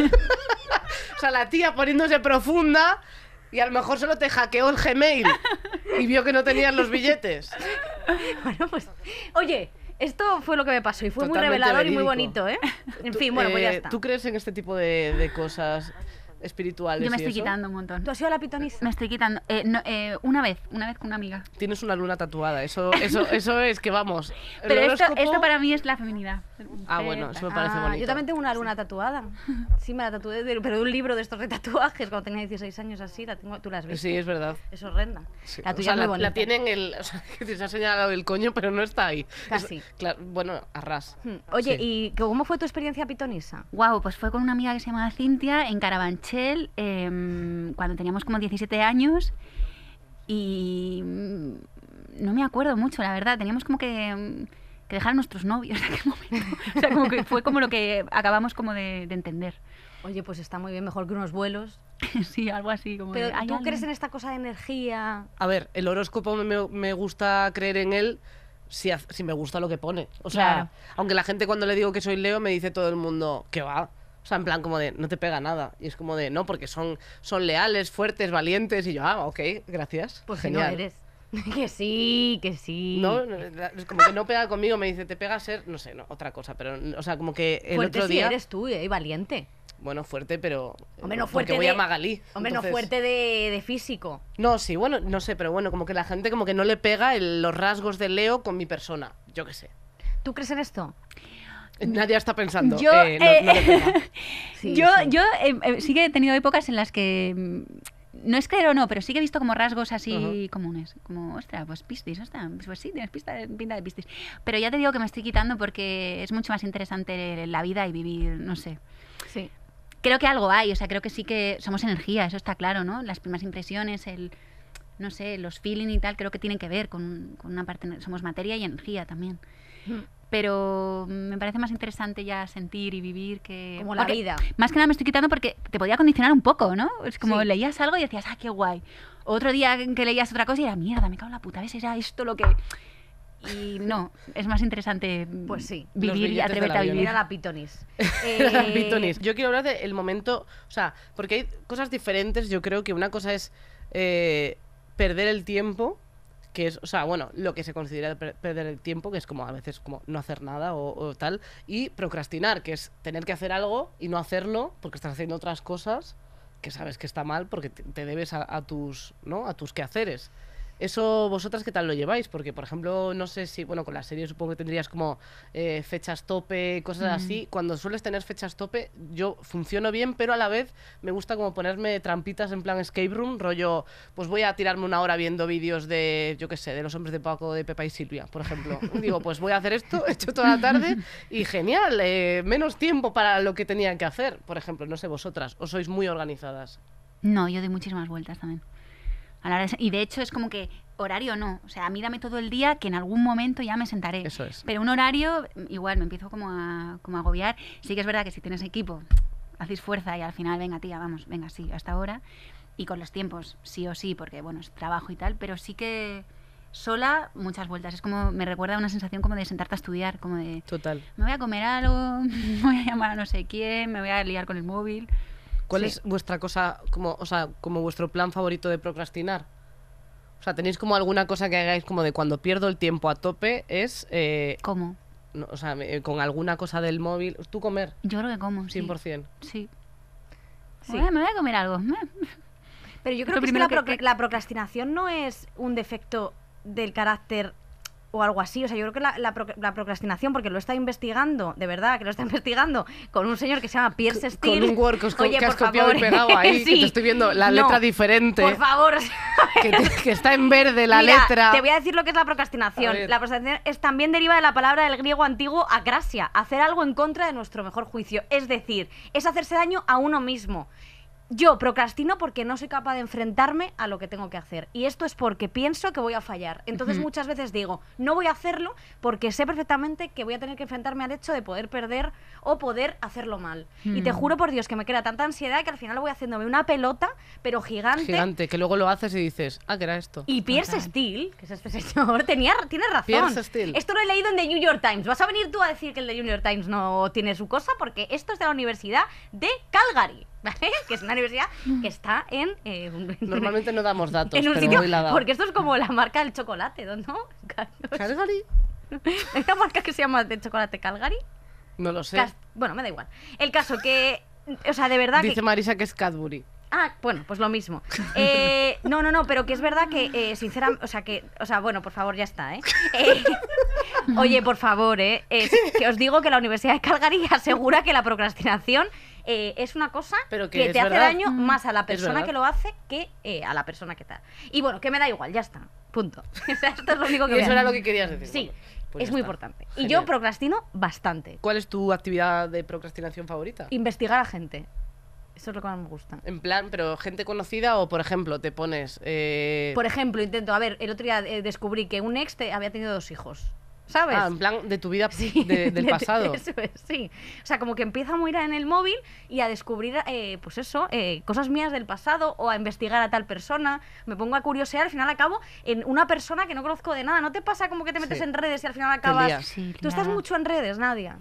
O sea, la tía poniéndose profunda y a lo mejor solo te hackeó el Gmail y vio que no tenías los billetes. Bueno, pues, oye, esto fue lo que me pasó y fue muy Totalmente revelador y muy verídico. bonito, ¿eh? En Tú- fin, bueno, pues ya eh, está. ¿Tú crees en este tipo de, de cosas espirituales? Yo me y estoy eso? quitando un montón. ¿Tú has sido la pitonisa? Me estoy quitando. Eh, no, eh, una vez, una vez con una amiga. Tienes una luna tatuada, eso, eso, eso es que vamos. el Pero esto, horóscopo- esto para mí es la feminidad. Ah, bueno, eso me parece Ah, bonito. yo también tengo una luna tatuada. Sí, me la tatué, de- pero de un libro de estos de tatuajes, cuando tenía dieciséis años así, la tengo, tú la has visto. Sí, es verdad. Es horrenda. Sí. La O tuya sea, es muy la, bonita. la tienen el. O sea, que se ha señalado el coño, pero no está ahí. Casi. Es- claro, bueno, a ras. Hmm. Oye, Sí. ¿y cómo fue tu experiencia pitonisa? Wow, pues fue con una amiga que se llamaba Cintia en Carabanchel em, cuando teníamos como diecisiete años y mm, no me acuerdo mucho, la verdad. Teníamos como que, mm, que dejar a nuestros novios en aquel momento. O sea, como que fue como lo que acabamos como de, de entender. Oye, pues está muy bien, mejor que unos vuelos. Sí, algo así. Como Pero de, ¿hay ¿tú alguien? crees en esta cosa de energía? A ver, el horóscopo me, me gusta creer en él si, haz- si me gusta lo que pone. O sea, Claro. aunque la gente cuando le digo que soy Leo me dice todo el mundo que va. O sea, en plan como de, no te pega nada. Y es como de, no, porque son, son leales, fuertes, valientes. Y yo, ah, ok, gracias. Pues si genial. no eres. Que sí, que sí. No, es como que no pega conmigo, me dice, te pega ser, no sé, no, otra cosa. Pero, o sea, como que el Fuerte otro sí día. eres tú, ¿eh? Y valiente. Bueno, fuerte, pero. Hombre, no porque fuerte voy de... a Magalí. Hombre, entonces- no fuerte de, de físico. No, sí, bueno, no sé, pero bueno, como que la gente como que no le pega el- los rasgos de Leo con mi persona. Yo qué sé. ¿Tú crees en esto? Nadie está pensando. Yo, eh, no, no le pega. Sí, yo sí. yo eh, eh, sí que he tenido épocas en las que mm, no es creer o no, pero sí que he visto como rasgos así Ajá. comunes. Como, ostras, pues Piscis, ostras, pues sí, tienes pista de- pinta de Piscis. Pero ya te digo que me estoy quitando porque es mucho más interesante la vida y vivir, no sé. Sí. Creo que algo hay, o sea, creo que sí que somos energía, eso está claro, ¿no? Las primeras impresiones, el, no sé, los feeling y tal, creo que tienen que ver con, con una parte, somos materia y energía también. Mm. Pero me parece más interesante ya sentir y vivir que... Como la porque vida. Más que nada me estoy quitando porque te podía condicionar un poco, ¿no? Es como Sí. leías algo y decías, ah, qué guay. Otro día que leías otra cosa y era, mierda, me cago en la puta, ¿ves? Era esto lo que... Y no, es más interesante Pues sí. Los vivir y billetes del atreverte a avión. vivir. Mira la pitonis. La Eh, pitonis. Yo quiero hablar del momento, o sea, porque hay cosas diferentes. Yo creo que una cosa es eh, perder el tiempo, que es, o sea, bueno, lo que se considera per- perder el tiempo, que es como a veces como no hacer nada o, o tal, y procrastinar, que es tener que hacer algo y no hacerlo porque estás haciendo otras cosas que sabes que está mal porque te, te debes a, a tus, ¿no? A tus quehaceres. Eso, ¿vosotras qué tal lo lleváis? Porque, por ejemplo, no sé si, bueno, con la serie supongo que tendrías como eh, fechas tope, cosas así. Cuando sueles tener fechas tope, yo funciono bien, pero a la vez me gusta como ponerme trampitas en plan escape room, rollo, pues voy a tirarme una hora viendo vídeos de, yo qué sé, de los hombres de Paco, de Pepa y Silvia, por ejemplo. Digo, pues voy a hacer esto, he hecho toda la tarde y genial, eh, menos tiempo para lo que tenía que hacer. Por ejemplo, no sé vosotras, o sois muy organizadas. No, yo doy muchísimas vueltas también. A la hora de- y de hecho es como que horario no. O sea, a mí dame todo el día que en algún momento ya me sentaré. Eso es. Pero un horario, igual, me empiezo como a, como a agobiar. Sí que es verdad que si tienes equipo, hacéis fuerza y al final, venga tía, vamos, venga, sí, hasta ahora. Y con los tiempos, sí o sí, porque bueno, es trabajo y tal, pero sí que sola, muchas vueltas. Es como, me recuerda a una sensación como de sentarte a estudiar, como de, Total. me voy a comer algo, me voy a llamar a no sé quién, me voy a liar con el móvil. ¿Cuál Sí. es vuestra cosa, como, o sea, como vuestro plan favorito de procrastinar? O sea, ¿tenéis como alguna cosa que hagáis como de cuando pierdo el tiempo a tope es, eh, ¿Cómo? no, o sea, me- con alguna cosa del móvil, tú comer, Yo creo que como, sí. cien por ciento? Sí. Sí. Bueno, me voy a comer algo. Pero yo Es creo lo que, es que primero la, que- procra- que- la procrastinación no es un defecto del carácter o algo así. O sea, yo creo que la, la pro- la procrastinación, porque lo está investigando, de verdad, que lo está investigando con un señor que se llama Pierce Con Steele. un Word que os co- Oye, que has por copiado y favor. pegado ahí, que Sí. te estoy viendo la No, letra diferente, Por favor. que, te- que está en verde la Mira, letra. te voy a decir lo que es la A procrastinación. ver. La procrastinación es también deriva de la palabra del griego antiguo akrasia, hacer algo en contra de nuestro mejor juicio. Es decir, es hacerse daño a uno mismo. Yo procrastino porque no soy capaz de enfrentarme a lo que tengo que hacer. Y esto es porque pienso que voy a fallar. Entonces Ujú. muchas veces digo, no voy a hacerlo porque sé perfectamente que voy a tener que enfrentarme al hecho de poder perder o poder hacerlo mal. Y te Mm. juro por Dios que me crea tanta ansiedad que al final lo voy haciéndome una pelota, pero gigante. Gigante, que luego lo haces y dices, ah, que era esto. Y Pierce Total. Steele, que es este señor, tenía, tiene razón. Pierce Steele. Esto lo he leído en The New York Times. ¿Vas a venir tú a decir que el The New York Times no tiene su cosa? Porque esto es de la Universidad de Calgary, ¿vale? Que es una universidad que está en... eh, un- Normalmente no damos datos, en un pero sitio... hoy la he dado. Porque esto es como la marca del chocolate, ¿no? ¿Calgary? ¿Hay una marca que se llama de chocolate Calgary? No lo sé. Cas- Bueno, me da igual. El caso que... O sea, de verdad Dice que... Marisa que es Cadbury. Ah, bueno, pues lo mismo. Eh, no, no, no, pero que es verdad que, eh, sinceramente, o sea, que, o sea, bueno, por favor, ya está, ¿eh? Eh, oye, por favor, ¿eh? Eh, que os digo que la Universidad de Calgary asegura que la procrastinación eh, es una cosa Pero que que es te hace verdad. daño más a la Es persona verdad. que lo hace que eh, a la persona que tal. Y bueno, que me da igual, ya está, punto. O sea, esto es lo único que Y voy eso a- era lo que querías decir. Sí, Bueno, pues es ya muy está. importante. Y Genial. yo procrastino bastante. ¿Cuál es tu actividad de procrastinación favorita? Investigar a gente. Eso es lo que más me gusta. En plan, pero gente conocida o, por ejemplo, te pones... eh, Por ejemplo, intento, a ver, el otro día eh, descubrí que un ex te- había tenido dos hijos. ¿Sabes? Ah, en plan, de tu vida Sí, de- del de- pasado. Eso es, sí. O sea, como que empiezo a mirar en el móvil y a descubrir, eh, pues eso, eh, cosas mías del pasado o a investigar a tal persona. Me pongo a curiosear, al final acabo en una persona que no conozco de nada. ¿No te pasa como que te metes Sí. en redes y al final lías. acabas... Sí, Tú estás liada. mucho en redes, Nadia.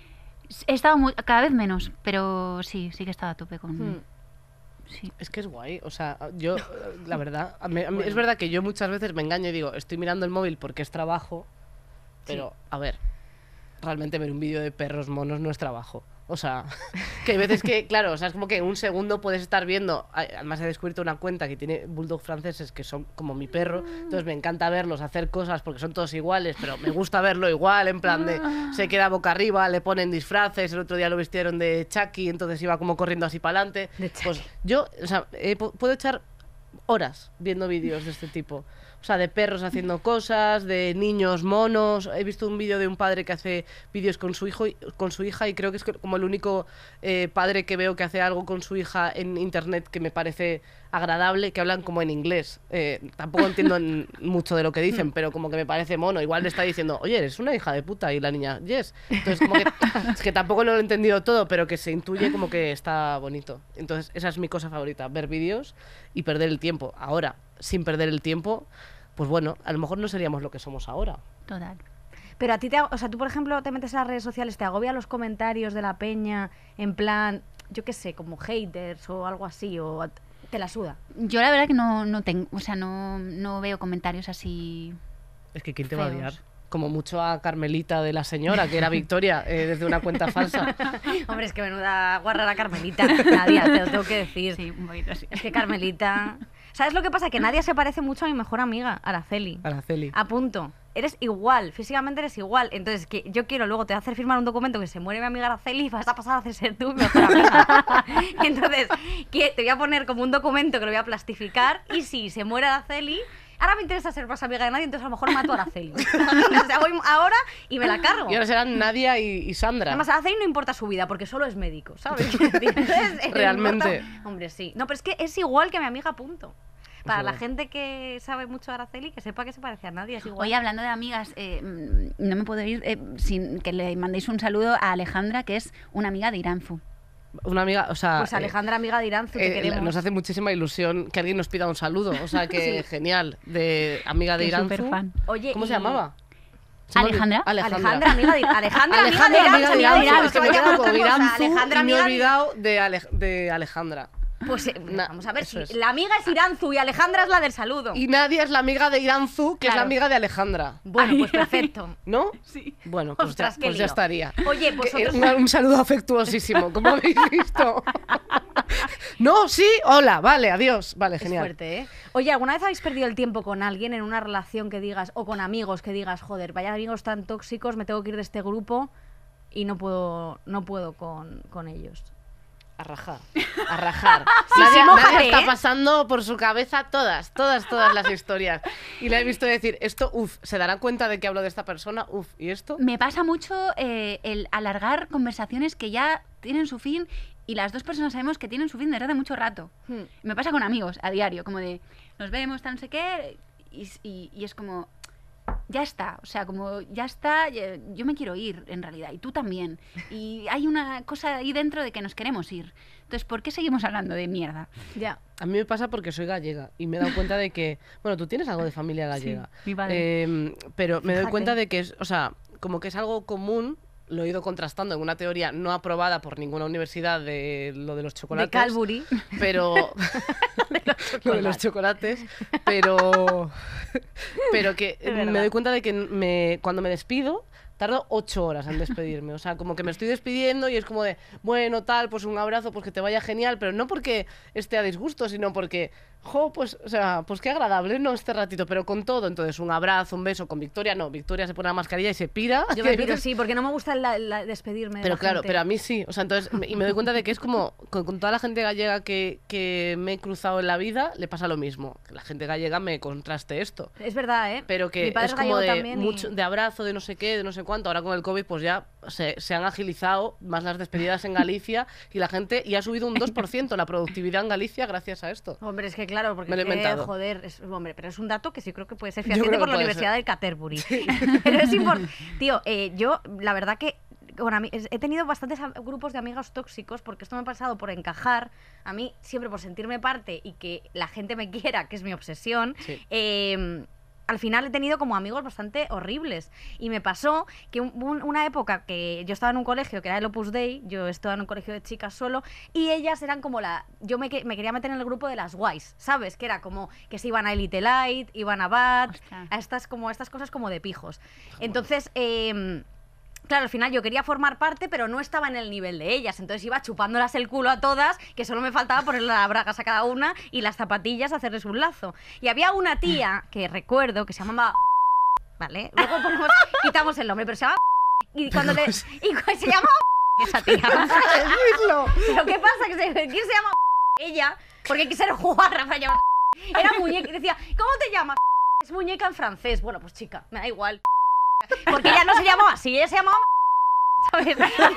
He estado muy- cada vez menos, pero sí, sí que estaba a tope con... Hmm. Sí. Es que es guay, o sea, yo, eh, la verdad, a mí- a mí- es verdad que yo muchas veces me engaño y digo, estoy mirando el móvil porque es trabajo, pero, a ver, realmente ver un vídeo de perros monos no es trabajo. O sea, que hay veces que, claro, o sea, es como que en un segundo puedes estar viendo, a- además he descubierto una cuenta que tiene bulldog franceses que son como mi perro, entonces me encanta verlos hacer cosas porque son todos iguales, pero me gusta verlo igual, en plan de, se queda boca arriba, le ponen disfraces, el otro día lo vistieron de Chucky, entonces iba como corriendo así para adelante. De Chucky. Pues yo, o sea, eh, pu- puedo echar horas viendo vídeos de este tipo. O sea, de perros haciendo cosas, de niños monos. He visto un vídeo de un padre que hace vídeos con su hijo, y- con su hija, y creo que es como el único eh, padre que veo que hace algo con su hija en internet que me parece agradable, que hablan como en inglés. Eh, tampoco entiendo en- mucho de lo que dicen, pero como que me parece mono. Igual le está diciendo, oye, eres una hija de puta, y la niña, yes. Entonces, como que es que tampoco lo he entendido todo, pero que se intuye como que está bonito. Entonces, esa es mi cosa favorita, ver vídeos y perder el tiempo. Ahora, sin perder el tiempo, pues bueno, a lo mejor no seríamos lo que somos ahora. Total. Pero a ti, te, ag- o sea, tú por ejemplo te metes en las redes sociales, te agobia los comentarios de la peña, en plan, yo qué sé, como haters o algo así, o a- te la suda. Yo la verdad que no, no tengo, o sea, no, no veo comentarios así. Es que ¿quién te va a Feos. odiar? Como mucho a Carmelita de la señora, que era Victoria, eh, desde una cuenta falsa. Hombre, es que menuda guarra la Carmelita, Nadia, te lo tengo que decir. Sí, un poquito así. Es que Carmelita... ¿Sabes lo que pasa? Que Nadia se parece mucho a mi mejor amiga, Araceli. Araceli. A punto. Eres igual, físicamente eres igual. Entonces, que yo quiero luego te voy a hacer firmar un documento que se muere mi amiga Araceli y vas a pasar a ser tú mi mejor amiga. Entonces, que te voy a poner como un documento que lo voy a plastificar y si se muere Araceli, ahora me interesa ser más amiga de nadie, entonces a lo mejor mato a Araceli. O sea, voy ahora y me la cargo. Y ahora serán Nadia y, y Sandra. Además, a Araceli no importa su vida porque solo es médico, ¿sabes? Entonces, eh, Realmente. importa- Hombre, sí. No, pero es que es igual que mi amiga, punto. Para la igual. gente que sabe mucho de Araceli, que sepa que se parece a nadie, es igual. Oye, hablando de amigas, eh, mm, no me puedo ir eh, sin que le mandéis un saludo a Alejandra, que es una amiga de Iranzu. Una amiga, o sea... Pues eh, Alejandra, amiga de Iranzu, te eh, queremos. nos hace muchísima ilusión que alguien nos pida un saludo. O sea, que genial. De amiga de Que Iranzu. superfan. Oye, ¿Cómo y- se llamaba? Se me olvidó. Alejandra. Alejandra, amiga de Alejandra, Alejandra, amiga amiga de de Iranzu, Iranzu. amiga Es que me de quedo Iranzu, con otra cosa. Iranzu Alejandra, y me he amiga de- olvidado de, Ale- de Alejandra. Pues eh, Na- vamos a ver eso si es. la amiga es Iranzu y Alejandra es la del saludo. Y Nadia es la amiga de Iranzu, que es la Claro. amiga de Alejandra. Bueno, pues perfecto. ¿No? Sí. Bueno, pues, Ostras, ya, qué pues ya lío. estaría. Oye, Que- vosotros... un, un saludo afectuosísimo, como habéis visto. No, sí, hola, vale, adiós. Vale, Es genial. fuerte, ¿eh? Oye, ¿alguna vez habéis perdido el tiempo con alguien en una relación que digas, o con amigos que digas, joder, vaya amigos tan tóxicos, me tengo que ir de este grupo y no puedo, no puedo con, con ellos? A rajar, a rajar. Sí, Nadia, sí, mójate, Nadia está ¿eh? pasando por su cabeza todas, todas, todas las historias. Y la he visto decir, esto, uff, ¿se darán cuenta de que hablo de esta persona? Uff, ¿y esto? Me pasa mucho eh, el alargar conversaciones que ya tienen su fin y las dos personas sabemos que tienen su fin desde hace mucho rato. Hmm. Me pasa con amigos a diario, como de nos vemos, tal, no sé qué, y, y, y es como, ya está, o sea, como ya está, yo me quiero ir en realidad, y tú también. Y hay una cosa ahí dentro de que nos queremos ir. Entonces, ¿por qué seguimos hablando de mierda? Ya. A mí me pasa porque soy gallega y me he dado cuenta de que, bueno, tú tienes algo de familia gallega, Sí, mi padre. eh, pero me doy Fíjate. cuenta de que es, o sea, como que es algo común. Lo he ido contrastando en una teoría no aprobada por ninguna universidad de lo de los De chocolates. Calbury. Pero De los lo de los chocolates. chocolates, pero pero que Es verdad. me doy cuenta de que me, cuando me despido tardo ocho horas en despedirme, o sea, como que me estoy despidiendo y es como de, bueno, tal, pues un abrazo, pues que te vaya genial, pero no porque esté a disgusto, sino porque, jo, pues, o sea, pues qué agradable, ¿no? Este ratito, pero con todo, entonces un abrazo, un beso, con Victoria, no, Victoria se pone la mascarilla y se pira. Yo me pido, sí, porque no me gusta la- la- despedirme de Pero la claro, gente. pero a mí sí. O sea, entonces, me- y me doy cuenta de que es como, con, con toda la gente gallega que, que me he cruzado en la vida, le pasa lo mismo. Que la gente gallega me contraste esto. Es verdad, ¿eh? Pero que Mi padre es es como gallego de, también y- mucho, de abrazo, de no sé qué, de no sé cuánto. Ahora con el COVID, pues ya se, se han agilizado más las despedidas en Galicia y la gente, y ha subido un dos por ciento la productividad en Galicia gracias a esto. Hombre, es que claro, porque Me lo he es que, inventado. joder, es, hombre, pero es un dato que sí creo que puede ser Yo fehaciente creo por que la puede Universidad ser. de Canterbury. Pero es importante. Tío, eh, yo, la verdad que con ami- he tenido bastantes am- grupos de amigos tóxicos porque esto me ha pasado por encajar, a mí siempre por sentirme parte y que la gente me quiera, que es mi obsesión. Sí. eh, al final he tenido como amigos bastante horribles. Y me pasó que un- un- una época que yo estaba en un colegio que era el Opus Dei, yo estaba en un colegio de chicas solo, y ellas eran como la... Yo me, que- me quería meter en el grupo de las guays, ¿sabes? Que era como que se iban a Elite Light, iban a B A T, Ostras. a estas, como, a estas cosas como de pijos. Entonces... em, Claro, al final yo quería formar parte, pero no estaba en el nivel de ellas. Entonces iba chupándolas el culo a todas, que solo me faltaba ponerle las bragas a cada una y las zapatillas hacerles un lazo. Y había una tía que recuerdo que se llamaba... ¿Vale? Luego ponemos, quitamos el nombre, pero se llama... Y cuando le... Y cu- se llama... Esa tía. Pero ¿qué pasa? Que se, ¿quién se llama? Ella. Porque quise ser jugarra para llamar... Era muñeca. Y decía, ¿cómo te llamas? Es muñeca en francés. Bueno, pues chica, me da igual. Porque ella no se llamaba así, ella se llamaba... ¿Sabes?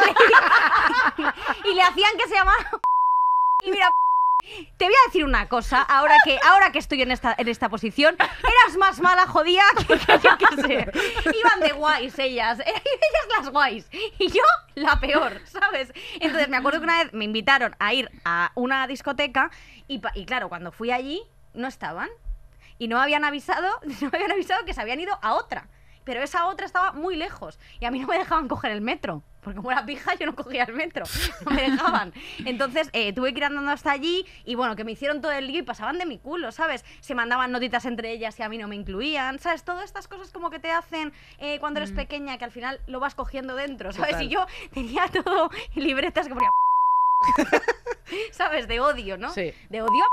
Y le hacían que se llamaba... Y mira, te voy a decir una cosa, ahora que, ahora que estoy en esta, en esta posición, eras más mala jodida que, que yo qué sé. Iban de guays ellas, ellas las guays, y yo la peor, ¿sabes? Entonces me acuerdo que una vez me invitaron a ir a una discoteca y, pa- y claro, cuando fui allí no estaban. Y no habían avisado, no me habían avisado que se habían ido a otra. Pero esa otra estaba muy lejos y a mí no me dejaban coger el metro. Porque como era pija yo no cogía el metro, no me dejaban. Entonces eh, tuve que ir andando hasta allí y bueno, que me hicieron todo el lío y pasaban de mi culo, ¿sabes? Se mandaban notitas entre ellas y a mí no me incluían, ¿sabes? Todas estas cosas como que te hacen eh, cuando eres pequeña, que al final lo vas cogiendo dentro, ¿sabes? Total. Y yo tenía todo en libretas que ponía... ¿Sabes? De odio, ¿no? Sí. De odio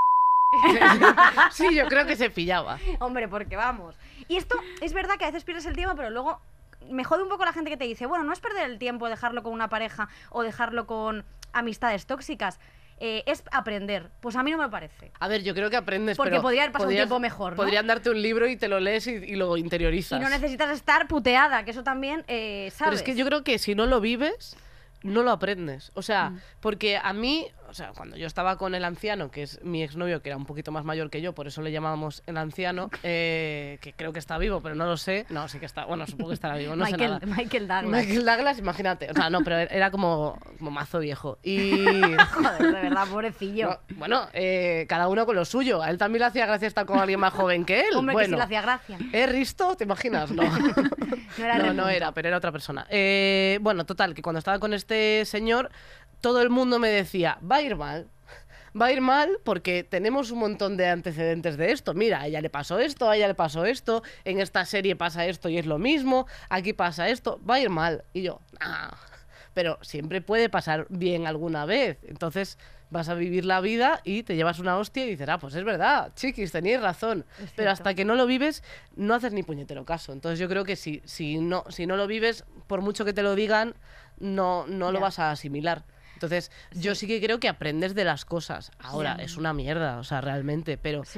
Sí, yo creo que se pillaba. Hombre, porque vamos. Y esto es verdad que a veces pierdes el tiempo, pero luego me jode un poco la gente que te dice, bueno, no es perder el tiempo dejarlo con una pareja o dejarlo con amistades tóxicas, eh, es aprender. Pues a mí no me parece. A ver, yo creo que aprendes, Porque pero podría haber pasado un podrías- tiempo mejor, ¿no? Podrían darte un libro y te lo lees y, y lo interiorizas. Y no necesitas estar puteada, que eso también, eh, ¿sabes? Pero es que yo creo que si no lo vives, no lo aprendes. O sea, Mm. porque a mí, o sea, cuando yo estaba con el anciano, que es mi exnovio, que era un poquito más mayor que yo, por eso le llamábamos el anciano, eh, que creo que está vivo, pero no lo sé. No, sí que está, bueno, supongo que estará vivo, no sé Michael, nada. Michael Douglas. Michael Douglas, imagínate. O sea, no, pero era como, como mazo viejo. Y... Joder, de verdad, pobrecillo. No, bueno, eh, cada uno con lo suyo. A él también le hacía gracia estar con alguien más joven que él. Hombre, que sí bueno. le hacía gracia. ¿Eh, Risto? ¿Te imaginas? No. No era no, Repunto. no era, pero era otra persona. Eh, bueno, total, que cuando estaba con este señor, todo el mundo me decía, va a ir mal. Va a ir mal porque tenemos un montón de antecedentes de esto. Mira, a ella le pasó esto, a ella le pasó esto, en esta serie pasa esto y es lo mismo, aquí pasa esto, va a ir mal. Y yo, ah, pero siempre puede pasar bien alguna vez. Entonces vas a vivir la vida y te llevas una hostia y dices, ah, pues es verdad, chiquis, teníais razón. Es Pero cierto. hasta que no lo vives, no haces ni puñetero caso. Entonces yo creo que si, si, no, si no lo vives, por mucho que te lo digan, no, no lo Ya. vas a asimilar. Entonces, yo sí que creo que aprendes de las cosas. Ahora, Sí. es una mierda, o sea, realmente, pero Sí.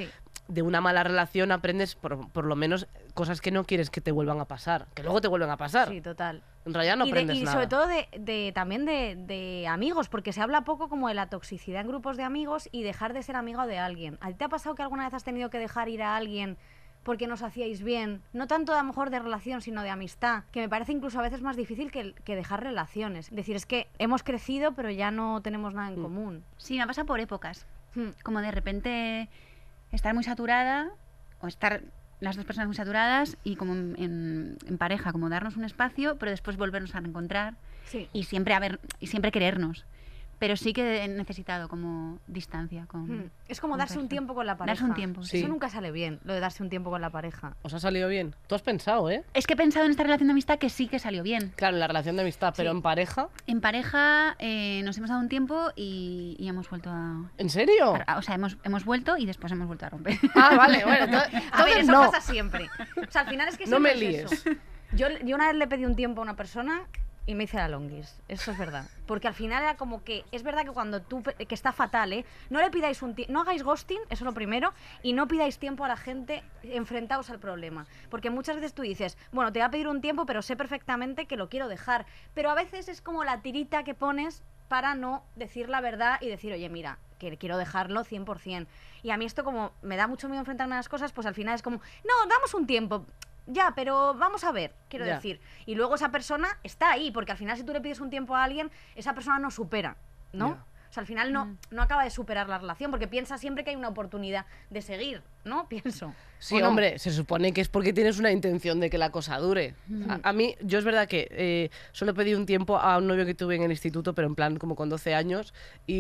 de una mala relación aprendes por, por lo menos cosas que no quieres que te vuelvan a pasar, que luego te vuelven a pasar. Sí, total. En realidad no y de- aprendes y nada. sobre todo de, de- también de, de amigos, porque se habla poco como de la toxicidad en grupos de amigos y dejar de ser amigo de alguien. ¿A ti te ha pasado que alguna vez has tenido que dejar ir a alguien porque nos hacíais bien? No tanto a lo mejor de relación, sino de amistad, que me parece incluso a veces más difícil que, que dejar relaciones. Es decir, es que hemos crecido pero ya no tenemos nada en Mm. común. Sí, me ha pasado por épocas. Hmm. Como de repente estar muy saturada o estar las dos personas muy saturadas y como en, en- en pareja, como darnos un espacio, pero después volvernos a reencontrar Sí. y siempre haber y siempre querernos. Pero sí que he necesitado como distancia con... Hmm. Es como con darse un pareja. tiempo con la pareja. Darse un tiempo. Sí. Eso nunca sale bien, lo de darse un tiempo con la pareja. ¿Os ha salido bien? Tú has pensado, ¿eh? Es que he pensado en esta relación de amistad que sí que salió bien. Claro, en la relación de amistad, pero Sí. en pareja. En pareja eh, nos hemos dado un tiempo y, y hemos vuelto a... ¿En serio? a- O sea, hemos, hemos vuelto y después hemos vuelto a romper. Ah, vale, bueno, entonces, A ver, entonces eso no. pasa siempre. O sea, al final es que No siempre me es eso. líes. Yo, yo una vez le pedí un tiempo a una persona y me hice la longis. Eso es verdad. Porque al final era como que... Es verdad que cuando tú... pe- Que está fatal, ¿eh? No le pidáis un tiempo... No hagáis ghosting, eso es lo primero. Y no pidáis tiempo a la gente enfrentados al problema. Porque muchas veces tú dices... Bueno, te voy a pedir un tiempo, pero sé perfectamente que lo quiero dejar. Pero a veces es como la tirita que pones para no decir la verdad y decir, oye, mira, que quiero dejarlo cien por cien. Y a mí esto como me da mucho miedo enfrentarme a las cosas, pues al final es como, no, damos un tiempo. Ya, pero vamos a ver, quiero Ya. decir. Y luego esa persona está ahí, porque al final si tú le pides un tiempo a alguien, esa persona no supera, ¿no? Ya. O sea, al final no, no acaba de superar la relación, porque piensa siempre que hay una oportunidad de seguir, ¿no? Pienso. Sí, ¿O no? hombre, se supone que es porque tienes una intención de que la cosa dure. A, a mí, yo es verdad que eh, solo pedí un tiempo a un novio que tuve en el instituto, pero en plan como con doce años,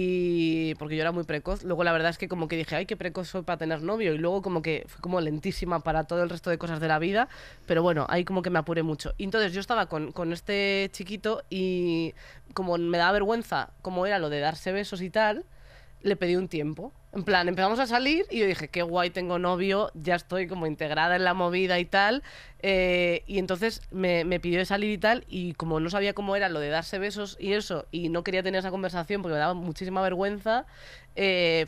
y porque yo era muy precoz. Luego la verdad es que como que dije, ay, qué precoz soy para tener novio, y luego como que fui como lentísima para todo el resto de cosas de la vida, pero bueno, ahí como que me apuré mucho. Y entonces yo estaba con, con este chiquito y como me daba vergüenza como era lo de darse besos y tal, le pedí un tiempo. En plan, empezamos a salir y yo dije, qué guay, tengo novio, ya estoy como integrada en la movida y tal. eh, y entonces me, me pidió de salir y tal, y como no sabía cómo era lo de darse besos y eso, y no quería tener esa conversación porque me daba muchísima vergüenza, eh,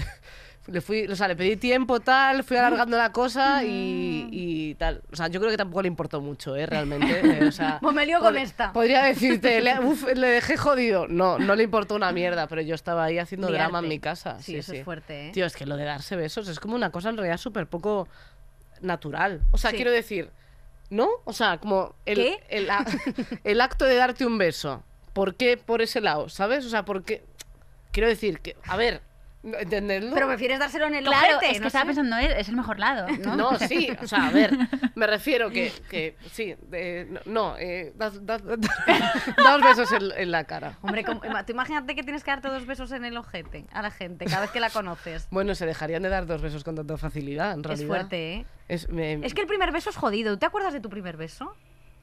le fui, o sea, le pedí tiempo, tal, fui alargando la cosa y, y tal. O sea, yo creo que tampoco le importó mucho, ¿eh? Realmente. eh, o sea, Pues me lío con pod- esta. Podría decirte, le, uf, le dejé jodido. No, no le importó una mierda, pero yo estaba ahí haciendo drama en Liarte. mi casa. Sí, eso es fuerte, ¿eh? Tío, es que lo de darse besos es como una cosa en realidad súper poco natural. O sea, Sí. quiero decir, ¿no? O sea, como el, ¿Qué? el, a- el acto de darte un beso. ¿Por qué por ese lado? ¿Sabes? O sea, porque... Quiero decir que, a ver, ¿entenderlo? Pero prefieres dárselo en el Claro, ojete, es que no estaba sé. pensando, eh, es el mejor lado, ¿no? No, sí, o sea, a ver, me refiero que, que sí, de- no, no, eh, da- da- da- daos besos en, en la cara. Hombre, como- tú imagínate que tienes que darte dos besos en el ojete a la gente cada vez que la conoces. Bueno, se dejarían de dar dos besos con tanta facilidad, en realidad. Es fuerte, ¿eh? Es, me- Es que el primer beso es jodido. ¿Te acuerdas de tu primer beso?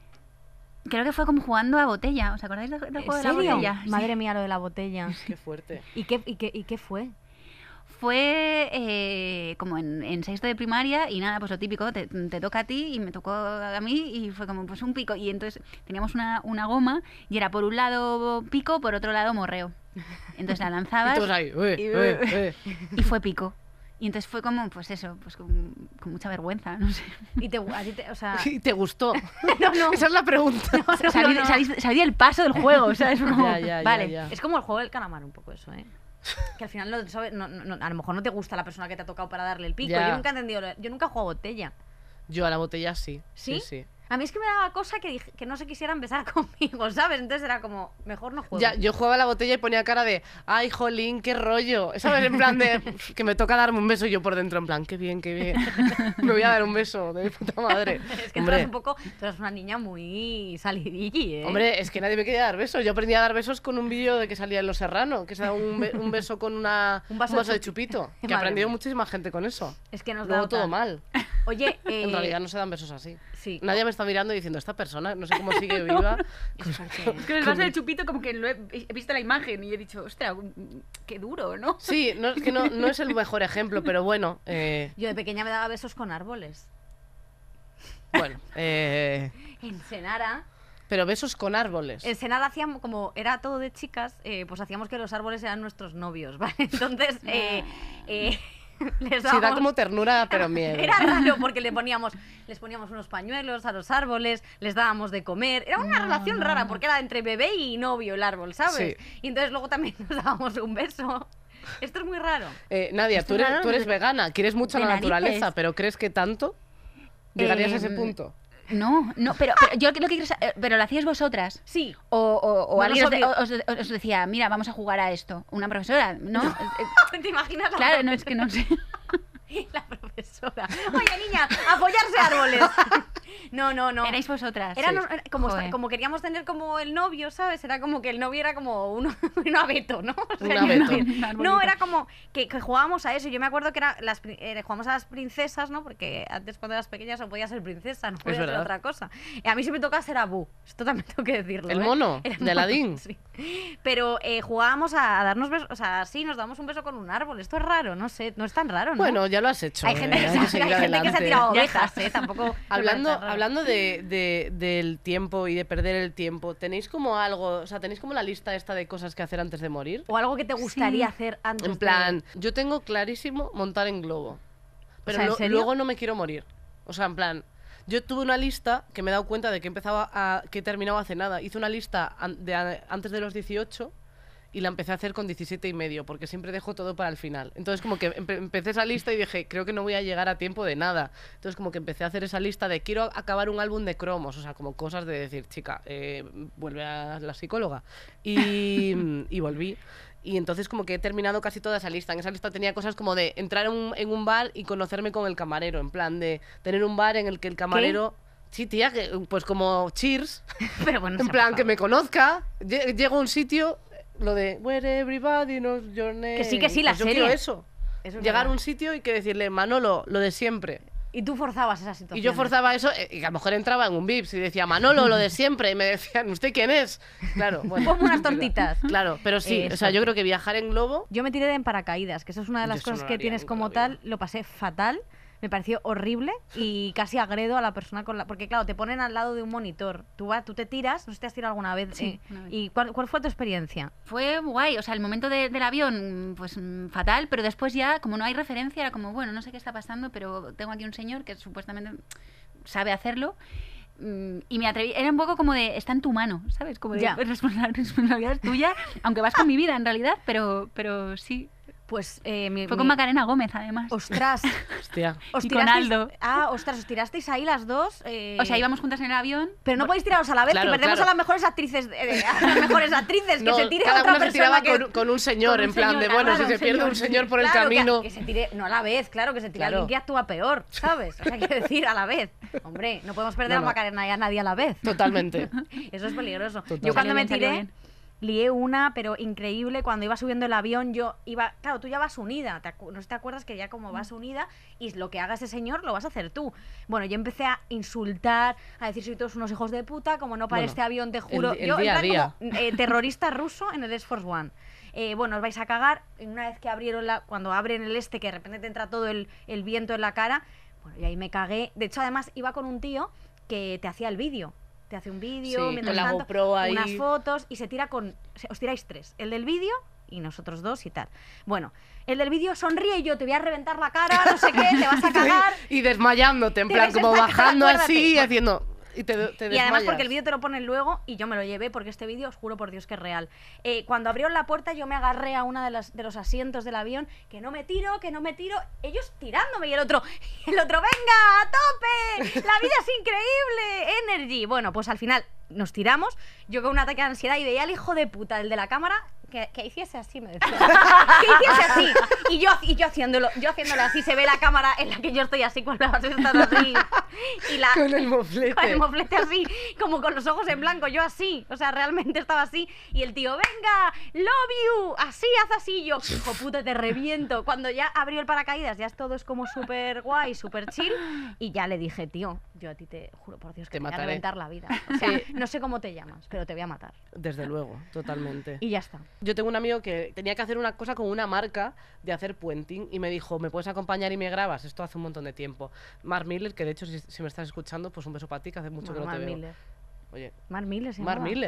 Creo que fue como jugando a botella. ¿Os acordáis del, del ¿En juego de la serio? botella? Sí. Madre mía, lo de la botella. Qué fuerte. ¿Y qué, y qué, y qué fue? Fue eh, como en, en sexto de primaria y nada, pues lo típico, te, te toca a ti y me tocó a mí y fue como pues un pico. Y entonces teníamos una, una goma y era por un lado pico, por otro lado morreo. Entonces la Y lanzabas todos ahí, eh, y, eh, eh. y fue pico. Y entonces fue como, pues eso, pues con, con mucha vergüenza, no sé. Y te, a ti te- o sea, ¿Y te gustó? no, no. Esa es la pregunta. No, salí, no. salí- salí del paso del juego, ¿sabes? Fue como, Ya, ya, ya, vale. ya. Es como el juego del calamar un poco eso, ¿eh? Que al final no, sabes- no- no- no- a lo mejor no te gusta la persona que te ha tocado para darle el pico. Ya. Yo nunca he entendido, lo- yo nunca he jugado a botella. Yo a la botella sí. ¿Sí? Sí, sí. A mí es que me daba cosa que, dij- que no se quisieran besar conmigo, ¿sabes? Entonces era como, mejor no juego. Ya, yo jugaba a la botella y ponía cara de, ay, jolín, qué rollo. ¿Sabes? En plan de, que me toca darme un beso y yo por dentro, en plan, qué bien, qué bien. Me voy a dar un beso de mi puta madre. Es que tú Hombre, eras un poco, tú eras una niña muy salidilli, ¿eh? hombre, es que nadie me quería dar besos. Yo aprendí a dar besos con un vídeo de que salía en Los Serrano, que se da un, be- un beso con una, Un vaso de de chupito. Que Madre ha aprendido mía. muchísima gente con eso. Es que nos Luego da todo tal. mal. Oye, eh, En realidad no se dan besos así. sí. Nadie me está mirando diciendo, esta persona, no sé cómo sigue viva. Es fuerte. Es que el vaso de chupito como que lo he, he visto la imagen y he dicho, ostras, qué duro, ¿no? Sí, no, es que no, no es el mejor ejemplo, pero bueno. eh, Yo de pequeña me daba besos con árboles. bueno, eh, En Senara, pero besos con árboles. en Senara hacíamos, como era todo de chicas, eh, pues hacíamos que los árboles eran nuestros novios, ¿vale? Entonces, eh, eh, les Sí, dábamos... da como ternura, pero miedo. Era raro porque le poníamos, les poníamos unos pañuelos a los árboles, les dábamos de comer. Era una No, relación no, rara no. porque era entre bebé y novio el árbol, ¿sabes? Sí. Y entonces luego también nos dábamos un beso. Esto es muy raro. Eh, Nadia, Esto tú es eres, raro tú eres de- vegana, quieres mucho de la naturaleza, narices. pero ¿crees que tanto? ¿Llegarías a ese Em, punto? No, no, pero, pero yo lo que quiero saber, pero lo hacíais vosotras. Sí. O, o, o No alguien os, nos de- obli- os- os decía, mira, vamos a jugar a esto. Una profesora, ¿no? Eh, ¿Te imaginas la claro, no es que no sé. La profesora. Oye, niña, apoyarse árboles. No, no, no. Erais vosotras. Era Sí. no- era como, Joder. como queríamos tener como el novio, ¿sabes? Era como que el novio era como un, un abeto, ¿no? O Un yo abeto. no sé. Un arbolito. No, era como que, que jugábamos a eso. Yo me acuerdo que era las, pri- eh, jugábamos a las princesas, ¿no? Porque antes cuando eras pequeña no podía ser princesa, no podía ser verdad. otra cosa. Y a mí siempre toca ser Abu. Esto también tengo que decirlo. ¿El ¿eh? mono? Era el ¿De mono, Aladín? sí. Pero eh, jugábamos a, a darnos besos, o sea, sí, nos damos un beso con un árbol. Esto es raro, no sé, no es tan raro, ¿no? Bueno, ya lo has hecho. hay eh, gente, que, hay se, que hay seguir gente que se ha adelante. tirado Ya ovejas, está. ¿eh? Tampoco... me Hablando, parece raro. hablando de, de- del tiempo y de perder el tiempo, ¿tenéis como algo, o sea, tenéis como la lista esta de cosas que hacer antes de morir? O algo que te gustaría Sí. hacer antes En plan, yo tengo clarísimo montar en globo, pero sea, ¿en lo- serio? luego no me quiero morir. O sea, en plan, yo tuve una lista que me he dado cuenta de que empezaba a, que terminaba hace nada. Hice una lista an- de a- antes de los dieciocho y la empecé a hacer con diecisiete y medio, porque siempre dejo todo para el final. Entonces como que empe- empecé esa lista y dije, creo que no voy a llegar a tiempo de nada. Entonces como que empecé a hacer esa lista de quiero acabar un álbum de cromos, o sea, como cosas de decir, chica, eh, vuelve a la psicóloga. Y, y volví. Y entonces como que he terminado casi toda esa lista. En esa lista tenía cosas como de entrar en un, en un bar y conocerme con el camarero, en plan de tener un bar en el que el camarero... Sí, tía, que, pues como Cheers, Pero bueno, en se plan ha que pasado. me conozca, lle- llego a un sitio, lo de where everybody knows your name. Que sí, que sí, la Pues yo serie. quiero eso. Eso es Llegar a verdad. un sitio y que decirle, Manolo, lo de siempre. Y tú forzabas esa situación. Y yo forzaba eso, eh, y a lo mejor entraba en un Vips y decía, Manolo, lo de siempre. Y me decían, ¿usted quién es? Claro, bueno. Ponme unas tortitas. Claro, pero sí, Eso. o sea, yo creo que viajar en globo... Yo me tiré de en paracaídas, que eso es una de Yo las eso cosas no lo que haría tienes nunca como en la vida. tal. Lo pasé fatal. Me pareció horrible y casi agredo a la persona con la... Porque claro, te ponen al lado de un monitor. Tú, va, tú te tiras, no sé si te has tirado alguna vez. Sí, eh, una vez. ¿Y cuál, cuál fue tu experiencia? Fue guay, o sea, el momento de- del avión, pues mm, fatal, pero después ya, como no hay referencia, era como, bueno, no sé qué está pasando, pero tengo aquí un señor que supuestamente sabe hacerlo. mm, Y me atreví, era un poco como de, está en tu mano, ¿sabes? Como de, Ya. "Responsa- responsabilidad es tuya, aunque vas con mi vida en realidad, pero, pero sí. Pues eh, mi, Fue mi- con Macarena Gómez, además. Ostras. Hostia. Os Y con tirasteis- Aldo. Ah, ostras, os tirasteis ahí las dos. eh, O sea, íbamos juntas en el avión. Pero no podéis tiraros a la vez, Claro, que perdemos claro. a las mejores actrices. eh, a las mejores actrices, No, que se tire cada otra una se persona tiraba que... con, con un señor, con un en plan de, señor, bueno, claro, si se pierde un señor por el Claro, que- camino... Que, se tire, no a la vez, claro, que se tire Claro. alguien que actúa peor, ¿sabes? O sea, quiero decir, a la vez. Hombre, no podemos perder No, a no. Macarena y a nadie a la vez. Totalmente. Eso es peligroso. Total. Yo cuando Salió me bien, salió tiré, bien. lié una, pero increíble. Cuando iba subiendo el avión, yo iba... Claro, tú ya vas unida. te acu- no sé si te acuerdas que ya como vas unida y lo que haga ese señor lo vas a hacer tú. Bueno, yo empecé a insultar, a decir soy todos unos hijos de puta, como no para Bueno, este avión, te juro. el- el yo, en día a plan día. como, eh, terrorista ruso en el Air Force One. Eh, bueno, os vais a cagar. Una vez que abrieron la... Cuando abren el este, que de repente te entra todo el, el viento en la cara. Bueno, y ahí me cagué. De hecho, además, iba con un tío que te hacía el vídeo. Te hace un vídeo, Sí, mientras con la tanto, GoPro ahí. unas fotos y se tira con... se- Os tiráis tres. El del vídeo y nosotros dos y tal. Bueno, el del vídeo sonríe y yo te voy a reventar la cara, no sé qué, te vas a cagar. Y desmayándote, en Te plan, ves como esta- bajando acuérdate. así y Bueno. haciendo... Y, te, te Y además desmayas. porque el vídeo te lo ponen luego y yo me lo llevé porque este vídeo os juro por Dios que es real. Eh, cuando abrieron la puerta yo me agarré a una de, las, de los asientos del avión, que no me tiro, que no me tiro, ellos tirándome y el otro, el otro, venga, a tope, la vida es increíble, energy. Bueno, pues al final nos tiramos, yo con un ataque de ansiedad y veía al hijo de puta, el de la cámara, que, que hiciese así, me decía. Que hiciese así. Y yo, y yo haciéndolo, yo haciéndolo así, se ve la cámara en la que yo estoy así, con las estás así. Y la, Con el moflete. con el moflete así, como con los ojos en blanco, yo así, o sea, realmente estaba así, y el tío, venga, love you, así, haz así, y yo, hijo puta, te reviento. Cuando ya abrió el paracaídas, ya todo es como súper guay, súper chill, y ya le dije, tío, yo a ti te juro por Dios que Te te, voy a mataré. reventar la vida. O sea, Sí. no sé cómo te llamas, pero te voy a matar. Desde luego, totalmente. Y ya está. Yo tengo un amigo que tenía que hacer una cosa con una marca de hacer puenting y me dijo, ¿me puedes acompañar y me grabas? Esto hace un montón de tiempo. Mark Miller, que de hecho si, si me estás escuchando, pues un beso para ti, que hace mucho Bueno, que no Mark te veo. Miller. Oye, Mark Miller se Mark llamaba. Miller.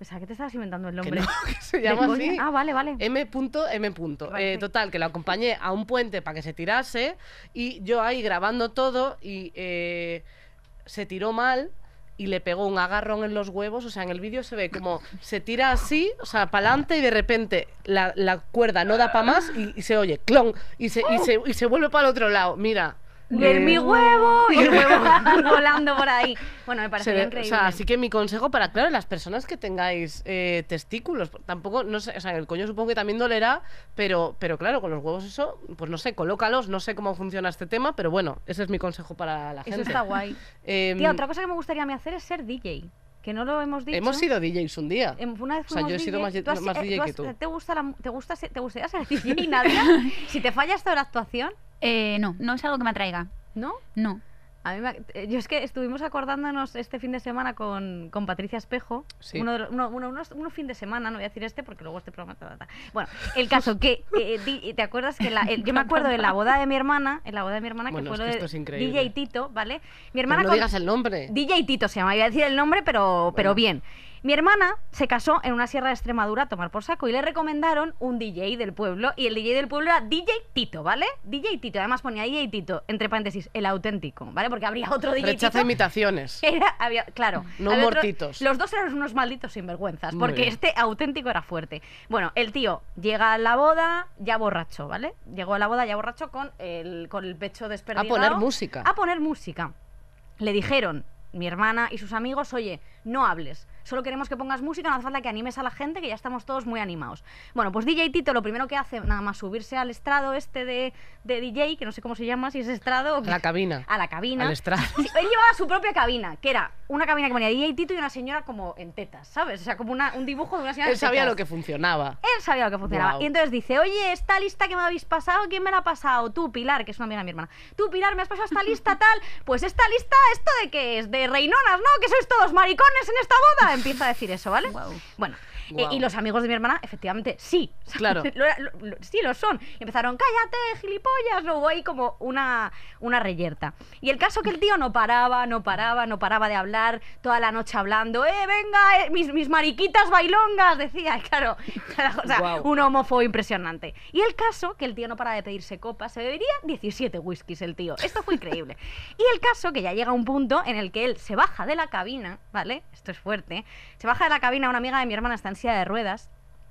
Pensaba que te estabas inventando el Que nombre. no, que se ¿De llama coña? así. Ah, vale, vale. M. M. Eh, total, que lo acompañé a un puente para que se tirase y yo ahí grabando todo y eh, se tiró mal y le pegó un agarrón en los huevos. O sea, en el vídeo se ve como se tira así, o sea, para adelante y de repente la, la cuerda no da para más y, y se oye clon y se, y, se, y se vuelve para el otro lado. Mira. ¡Y el mi huevo! Y el huevo volando por ahí. Bueno, me Se parece ve- increíble. O sea, así que mi consejo para, claro, las personas que tengáis eh, testículos, tampoco, no sé, o sea, el coño supongo que también dolerá, pero, pero claro, con los huevos eso, pues no sé, colócalos, no sé cómo funciona este tema, pero bueno, ese es mi consejo para la Eso gente. está guay. Em, Tía, otra cosa que me gustaría a mí hacer es ser D J. Que no lo hemos dicho. hemos sido D Js un día. Em, Una vez O sea, fuimos yo he sido D J. más, ¿Tú has- más eh, D J tú que has- tú. ¿Te, gusta la, te, gusta ser- ¿Te gustaría ser D J, Nadia? Si te falla esto de la actuación, Eh, no, no es algo que me atraiga. ¿no? No. A mí me- eh, yo es que estuvimos acordándonos este fin de semana con, con Patricia Espejo. Sí. Uno, de los- uno, uno, unos- uno fin de semana, no voy a decir este porque luego este programa. Ta, ta, ta. Bueno, el caso que. eh, di- ¿Te acuerdas que la- el- yo me acuerdo de la boda de mi hermana? En la boda de mi hermana, Bueno, que es fue que lo esto es de increíble. D J Tito, ¿vale? Mi Pero hermana no con- digas el nombre. D J Tito se llama, iba a decir el nombre, pero, pero Bueno. bien. Mi hermana se casó en una sierra de Extremadura a tomar por saco y le recomendaron un D J del pueblo y el D J del pueblo era D J Tito, ¿vale? D J Tito, además ponía D J Tito, entre paréntesis, el auténtico, ¿vale? Porque habría otro D J Rechaza Tito. imitaciones. Era, había, claro. No había otro- mortitos. Los dos eran unos malditos sinvergüenzas, Muy porque bien. este auténtico era fuerte. Bueno, el tío llega a la boda ya borracho, ¿vale? Llegó a la boda ya borracho con el, con el pecho desperdigado. A poner música. A poner música. Le dijeron, mi hermana y sus amigos, oye, no hables. Solo queremos que pongas música, no hace falta que animes a la gente, que ya estamos todos muy animados. Bueno, pues D J Tito lo primero que hace, nada más subirse al estrado este de, de D J, que no sé cómo se llama, si es estrado o A la cabina. a la cabina. Al estrado. Sí, él llevaba su propia cabina, que era una cabina que ponía D J Tito y una señora como en tetas, ¿sabes? O sea, como una- un dibujo de una señora Él en sabía tetas. lo que funcionaba. Él sabía lo que funcionaba. Guau. Y entonces dice, oye, esta lista que me habéis pasado, ¿quién me la ha pasado? Tú, Pilar, que es una amiga de mi hermana. Tú, Pilar, ¿me has pasado esta lista tal? Pues esta lista, ¿esto de qué es? De reinonas, ¿no? Que sois todos maricones en esta boda. Empieza a decir eso, ¿vale? Guau. Bueno, eh, Guau. y los amigos de mi hermana, efectivamente, sí. O sea, Claro. lo era- lo- lo- sí, lo son. Y empezaron, cállate, gilipollas. No, hubo ahí como una, una reyerta. Y el caso que el tío no paraba, no paraba, no paraba de hablar, toda la noche hablando, ¡eh, venga, eh, mis, mis mariquitas bailongas! Decía, y claro, o sea, Guau. un homófobo impresionante. Y el caso que el tío no para de pedirse copas, se bebería diecisiete whiskies el tío. Esto fue increíble. Y el caso que ya llega un punto en el que él se baja de la cabina, ¿vale? Esto es fuerte. Se baja de la cabina, una amiga de mi hermana está en silla de ruedas,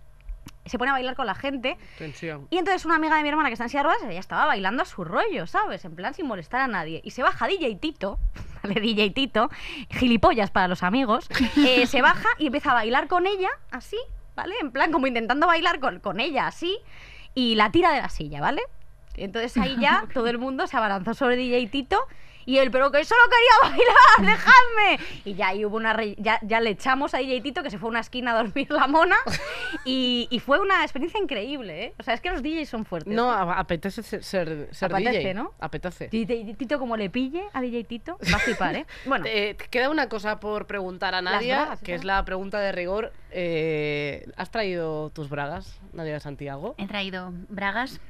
se pone a bailar con la gente. Tensión. Y entonces una amiga de mi hermana que está en silla de ruedas, ella estaba bailando a su rollo, ¿sabes? En plan sin molestar a nadie. Y se baja D J Tito, ¿vale? D J Tito, gilipollas para los amigos, eh, se baja y empieza a bailar con ella, así, ¿vale? En plan como intentando bailar con, con ella, así, y la tira de la silla, ¿vale? Y entonces ahí ya todo el mundo se abalanzó sobre D J Tito. Y él, pero que solo quería bailar, dejadme. Y ya ahí hubo una re- ya, ya le echamos a D J Tito, que se fue a una esquina a dormir la mona. Y, y fue una experiencia increíble, ¿eh? O sea, es que los D Js son fuertes. No, ¿eh? a- apetece ser, ser, ser Apetece, D J. ¿no? Apetece. D J Tito, como le pille a D J Tito, va a flipar, ¿eh? Bueno, Eh, te queda una cosa por preguntar a Las Nadia, bragas, que es ¿verdad? la pregunta de rigor. Eh, ¿Has traído tus bragas, Nadia de Santiago? He traído bragas.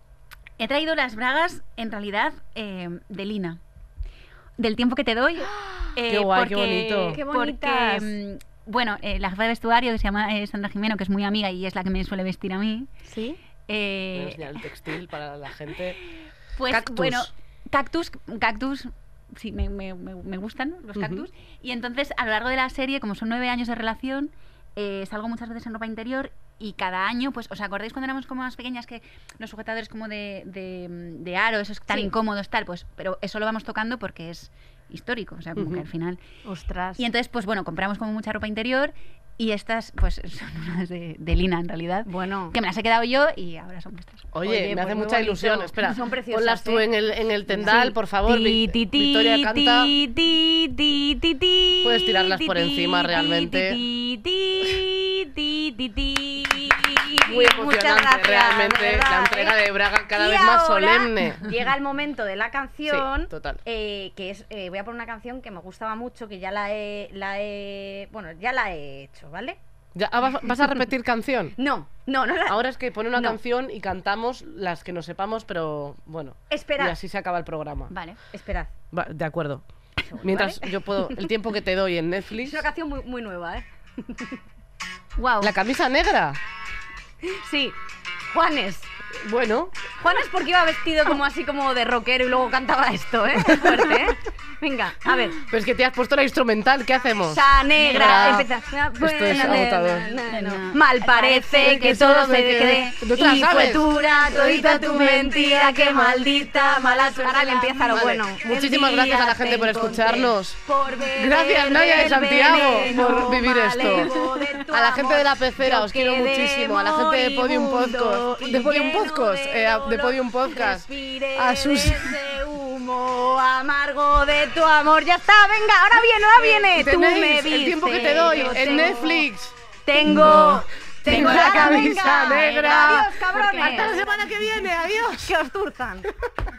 He traído las bragas, en realidad, eh, de Lina. Del tiempo que te doy. eh, Qué guay, qué porque- bonito. Qué porque, bonitas. mm, bueno, eh, la jefa de vestuario, que se llama eh, Sandra Jimeno, que es muy amiga y es la que me suele vestir a mí. ¿sí? Voy a eh, enseñar el textil para la gente. Pues Cactus. bueno, cactus, cactus, sí, me, me- me- me gustan los Ujú. cactus. Y entonces, a lo largo de la serie, como son nueve años de relación, eh, salgo muchas veces en ropa interior y cada año, pues, ¿os acordáis cuando éramos como más pequeñas que los sujetadores como de, de, de aro, esos tan Sí. incómodos, tal? Pues, pero eso lo vamos tocando porque es histórico, o sea, como Ujú. que al final... Ostras. Y entonces, pues bueno, compramos como mucha ropa interior y estas, pues, son unas de, de Lina, en realidad. Bueno. Que me las he quedado yo y ahora son vuestras. Oye, Oye, me pues hace muy mucha bonito. ilusión. Espera, Son preciosas, ponlas tú ¿eh? en el, en el tendal, Sí. por favor. Ti, Vi- ti, ti, Victoria canta. ti, ti, ti, ti, ti, Puedes tirarlas ti, por ti, encima, ti, realmente. ti, ti, ti, ti, ti. Muy Muchas emocionante, gracias, realmente. de verdad, La entrega ¿eh? de Braga cada Y vez más ahora solemne. Llega el momento de la canción. Sí, total. eh, que es, eh, voy a poner una canción que me gustaba mucho, que ya la he, la he, bueno, ya la he hecho, ¿vale? Ya, ah, vas, vas a repetir canción? No, no, no la. Ahora es que pone una No. canción y cantamos las que nos sepamos, pero bueno. Esperad. Y así se acaba el programa. Vale. Esperad. Va, de acuerdo. Mientras ¿vale? yo puedo, el tiempo que te doy en Es Netflix. una canción muy, muy nueva, ¿eh? Wow. La camisa negra. Sí, Juanes. Bueno, Juanes porque iba vestido como así como de rockero y luego cantaba esto, ¿eh? Fuerte, ¿eh? Venga, a ver. pero es que te has puesto la instrumental, ¿qué hacemos? Esa negra. Negra. Empieza. Esto es agotador. Mal parece que todo se quede. No te la Y fue sabes. pura todita tu mentira, que maldita mala suerte. Ahora le empieza lo Vale. bueno. Muchísimas El gracias a la día gente te por encontré escucharnos. por beber Gracias, Naya de el Santiago, veneno por vivir malevo esto. de tu A la gente de La amor, Pecera, yo os quiero quedé muchísimo. A la gente de Podium moribundo Podcast. y ¿De Podium lleno Podcast? de Eh, a- de dolor. Podium Podcast. Respiré A sus... de ese humo amargo de tu amor. Ya está, venga, ahora viene, ahora viene. Tú Tenéis me el viste, tiempo que te doy yo en tengo- Netflix. Tengo. Tengo la nada, camisa venga. negra. Adiós, cabrones. Hasta la semana que viene, adiós. Que os turzan.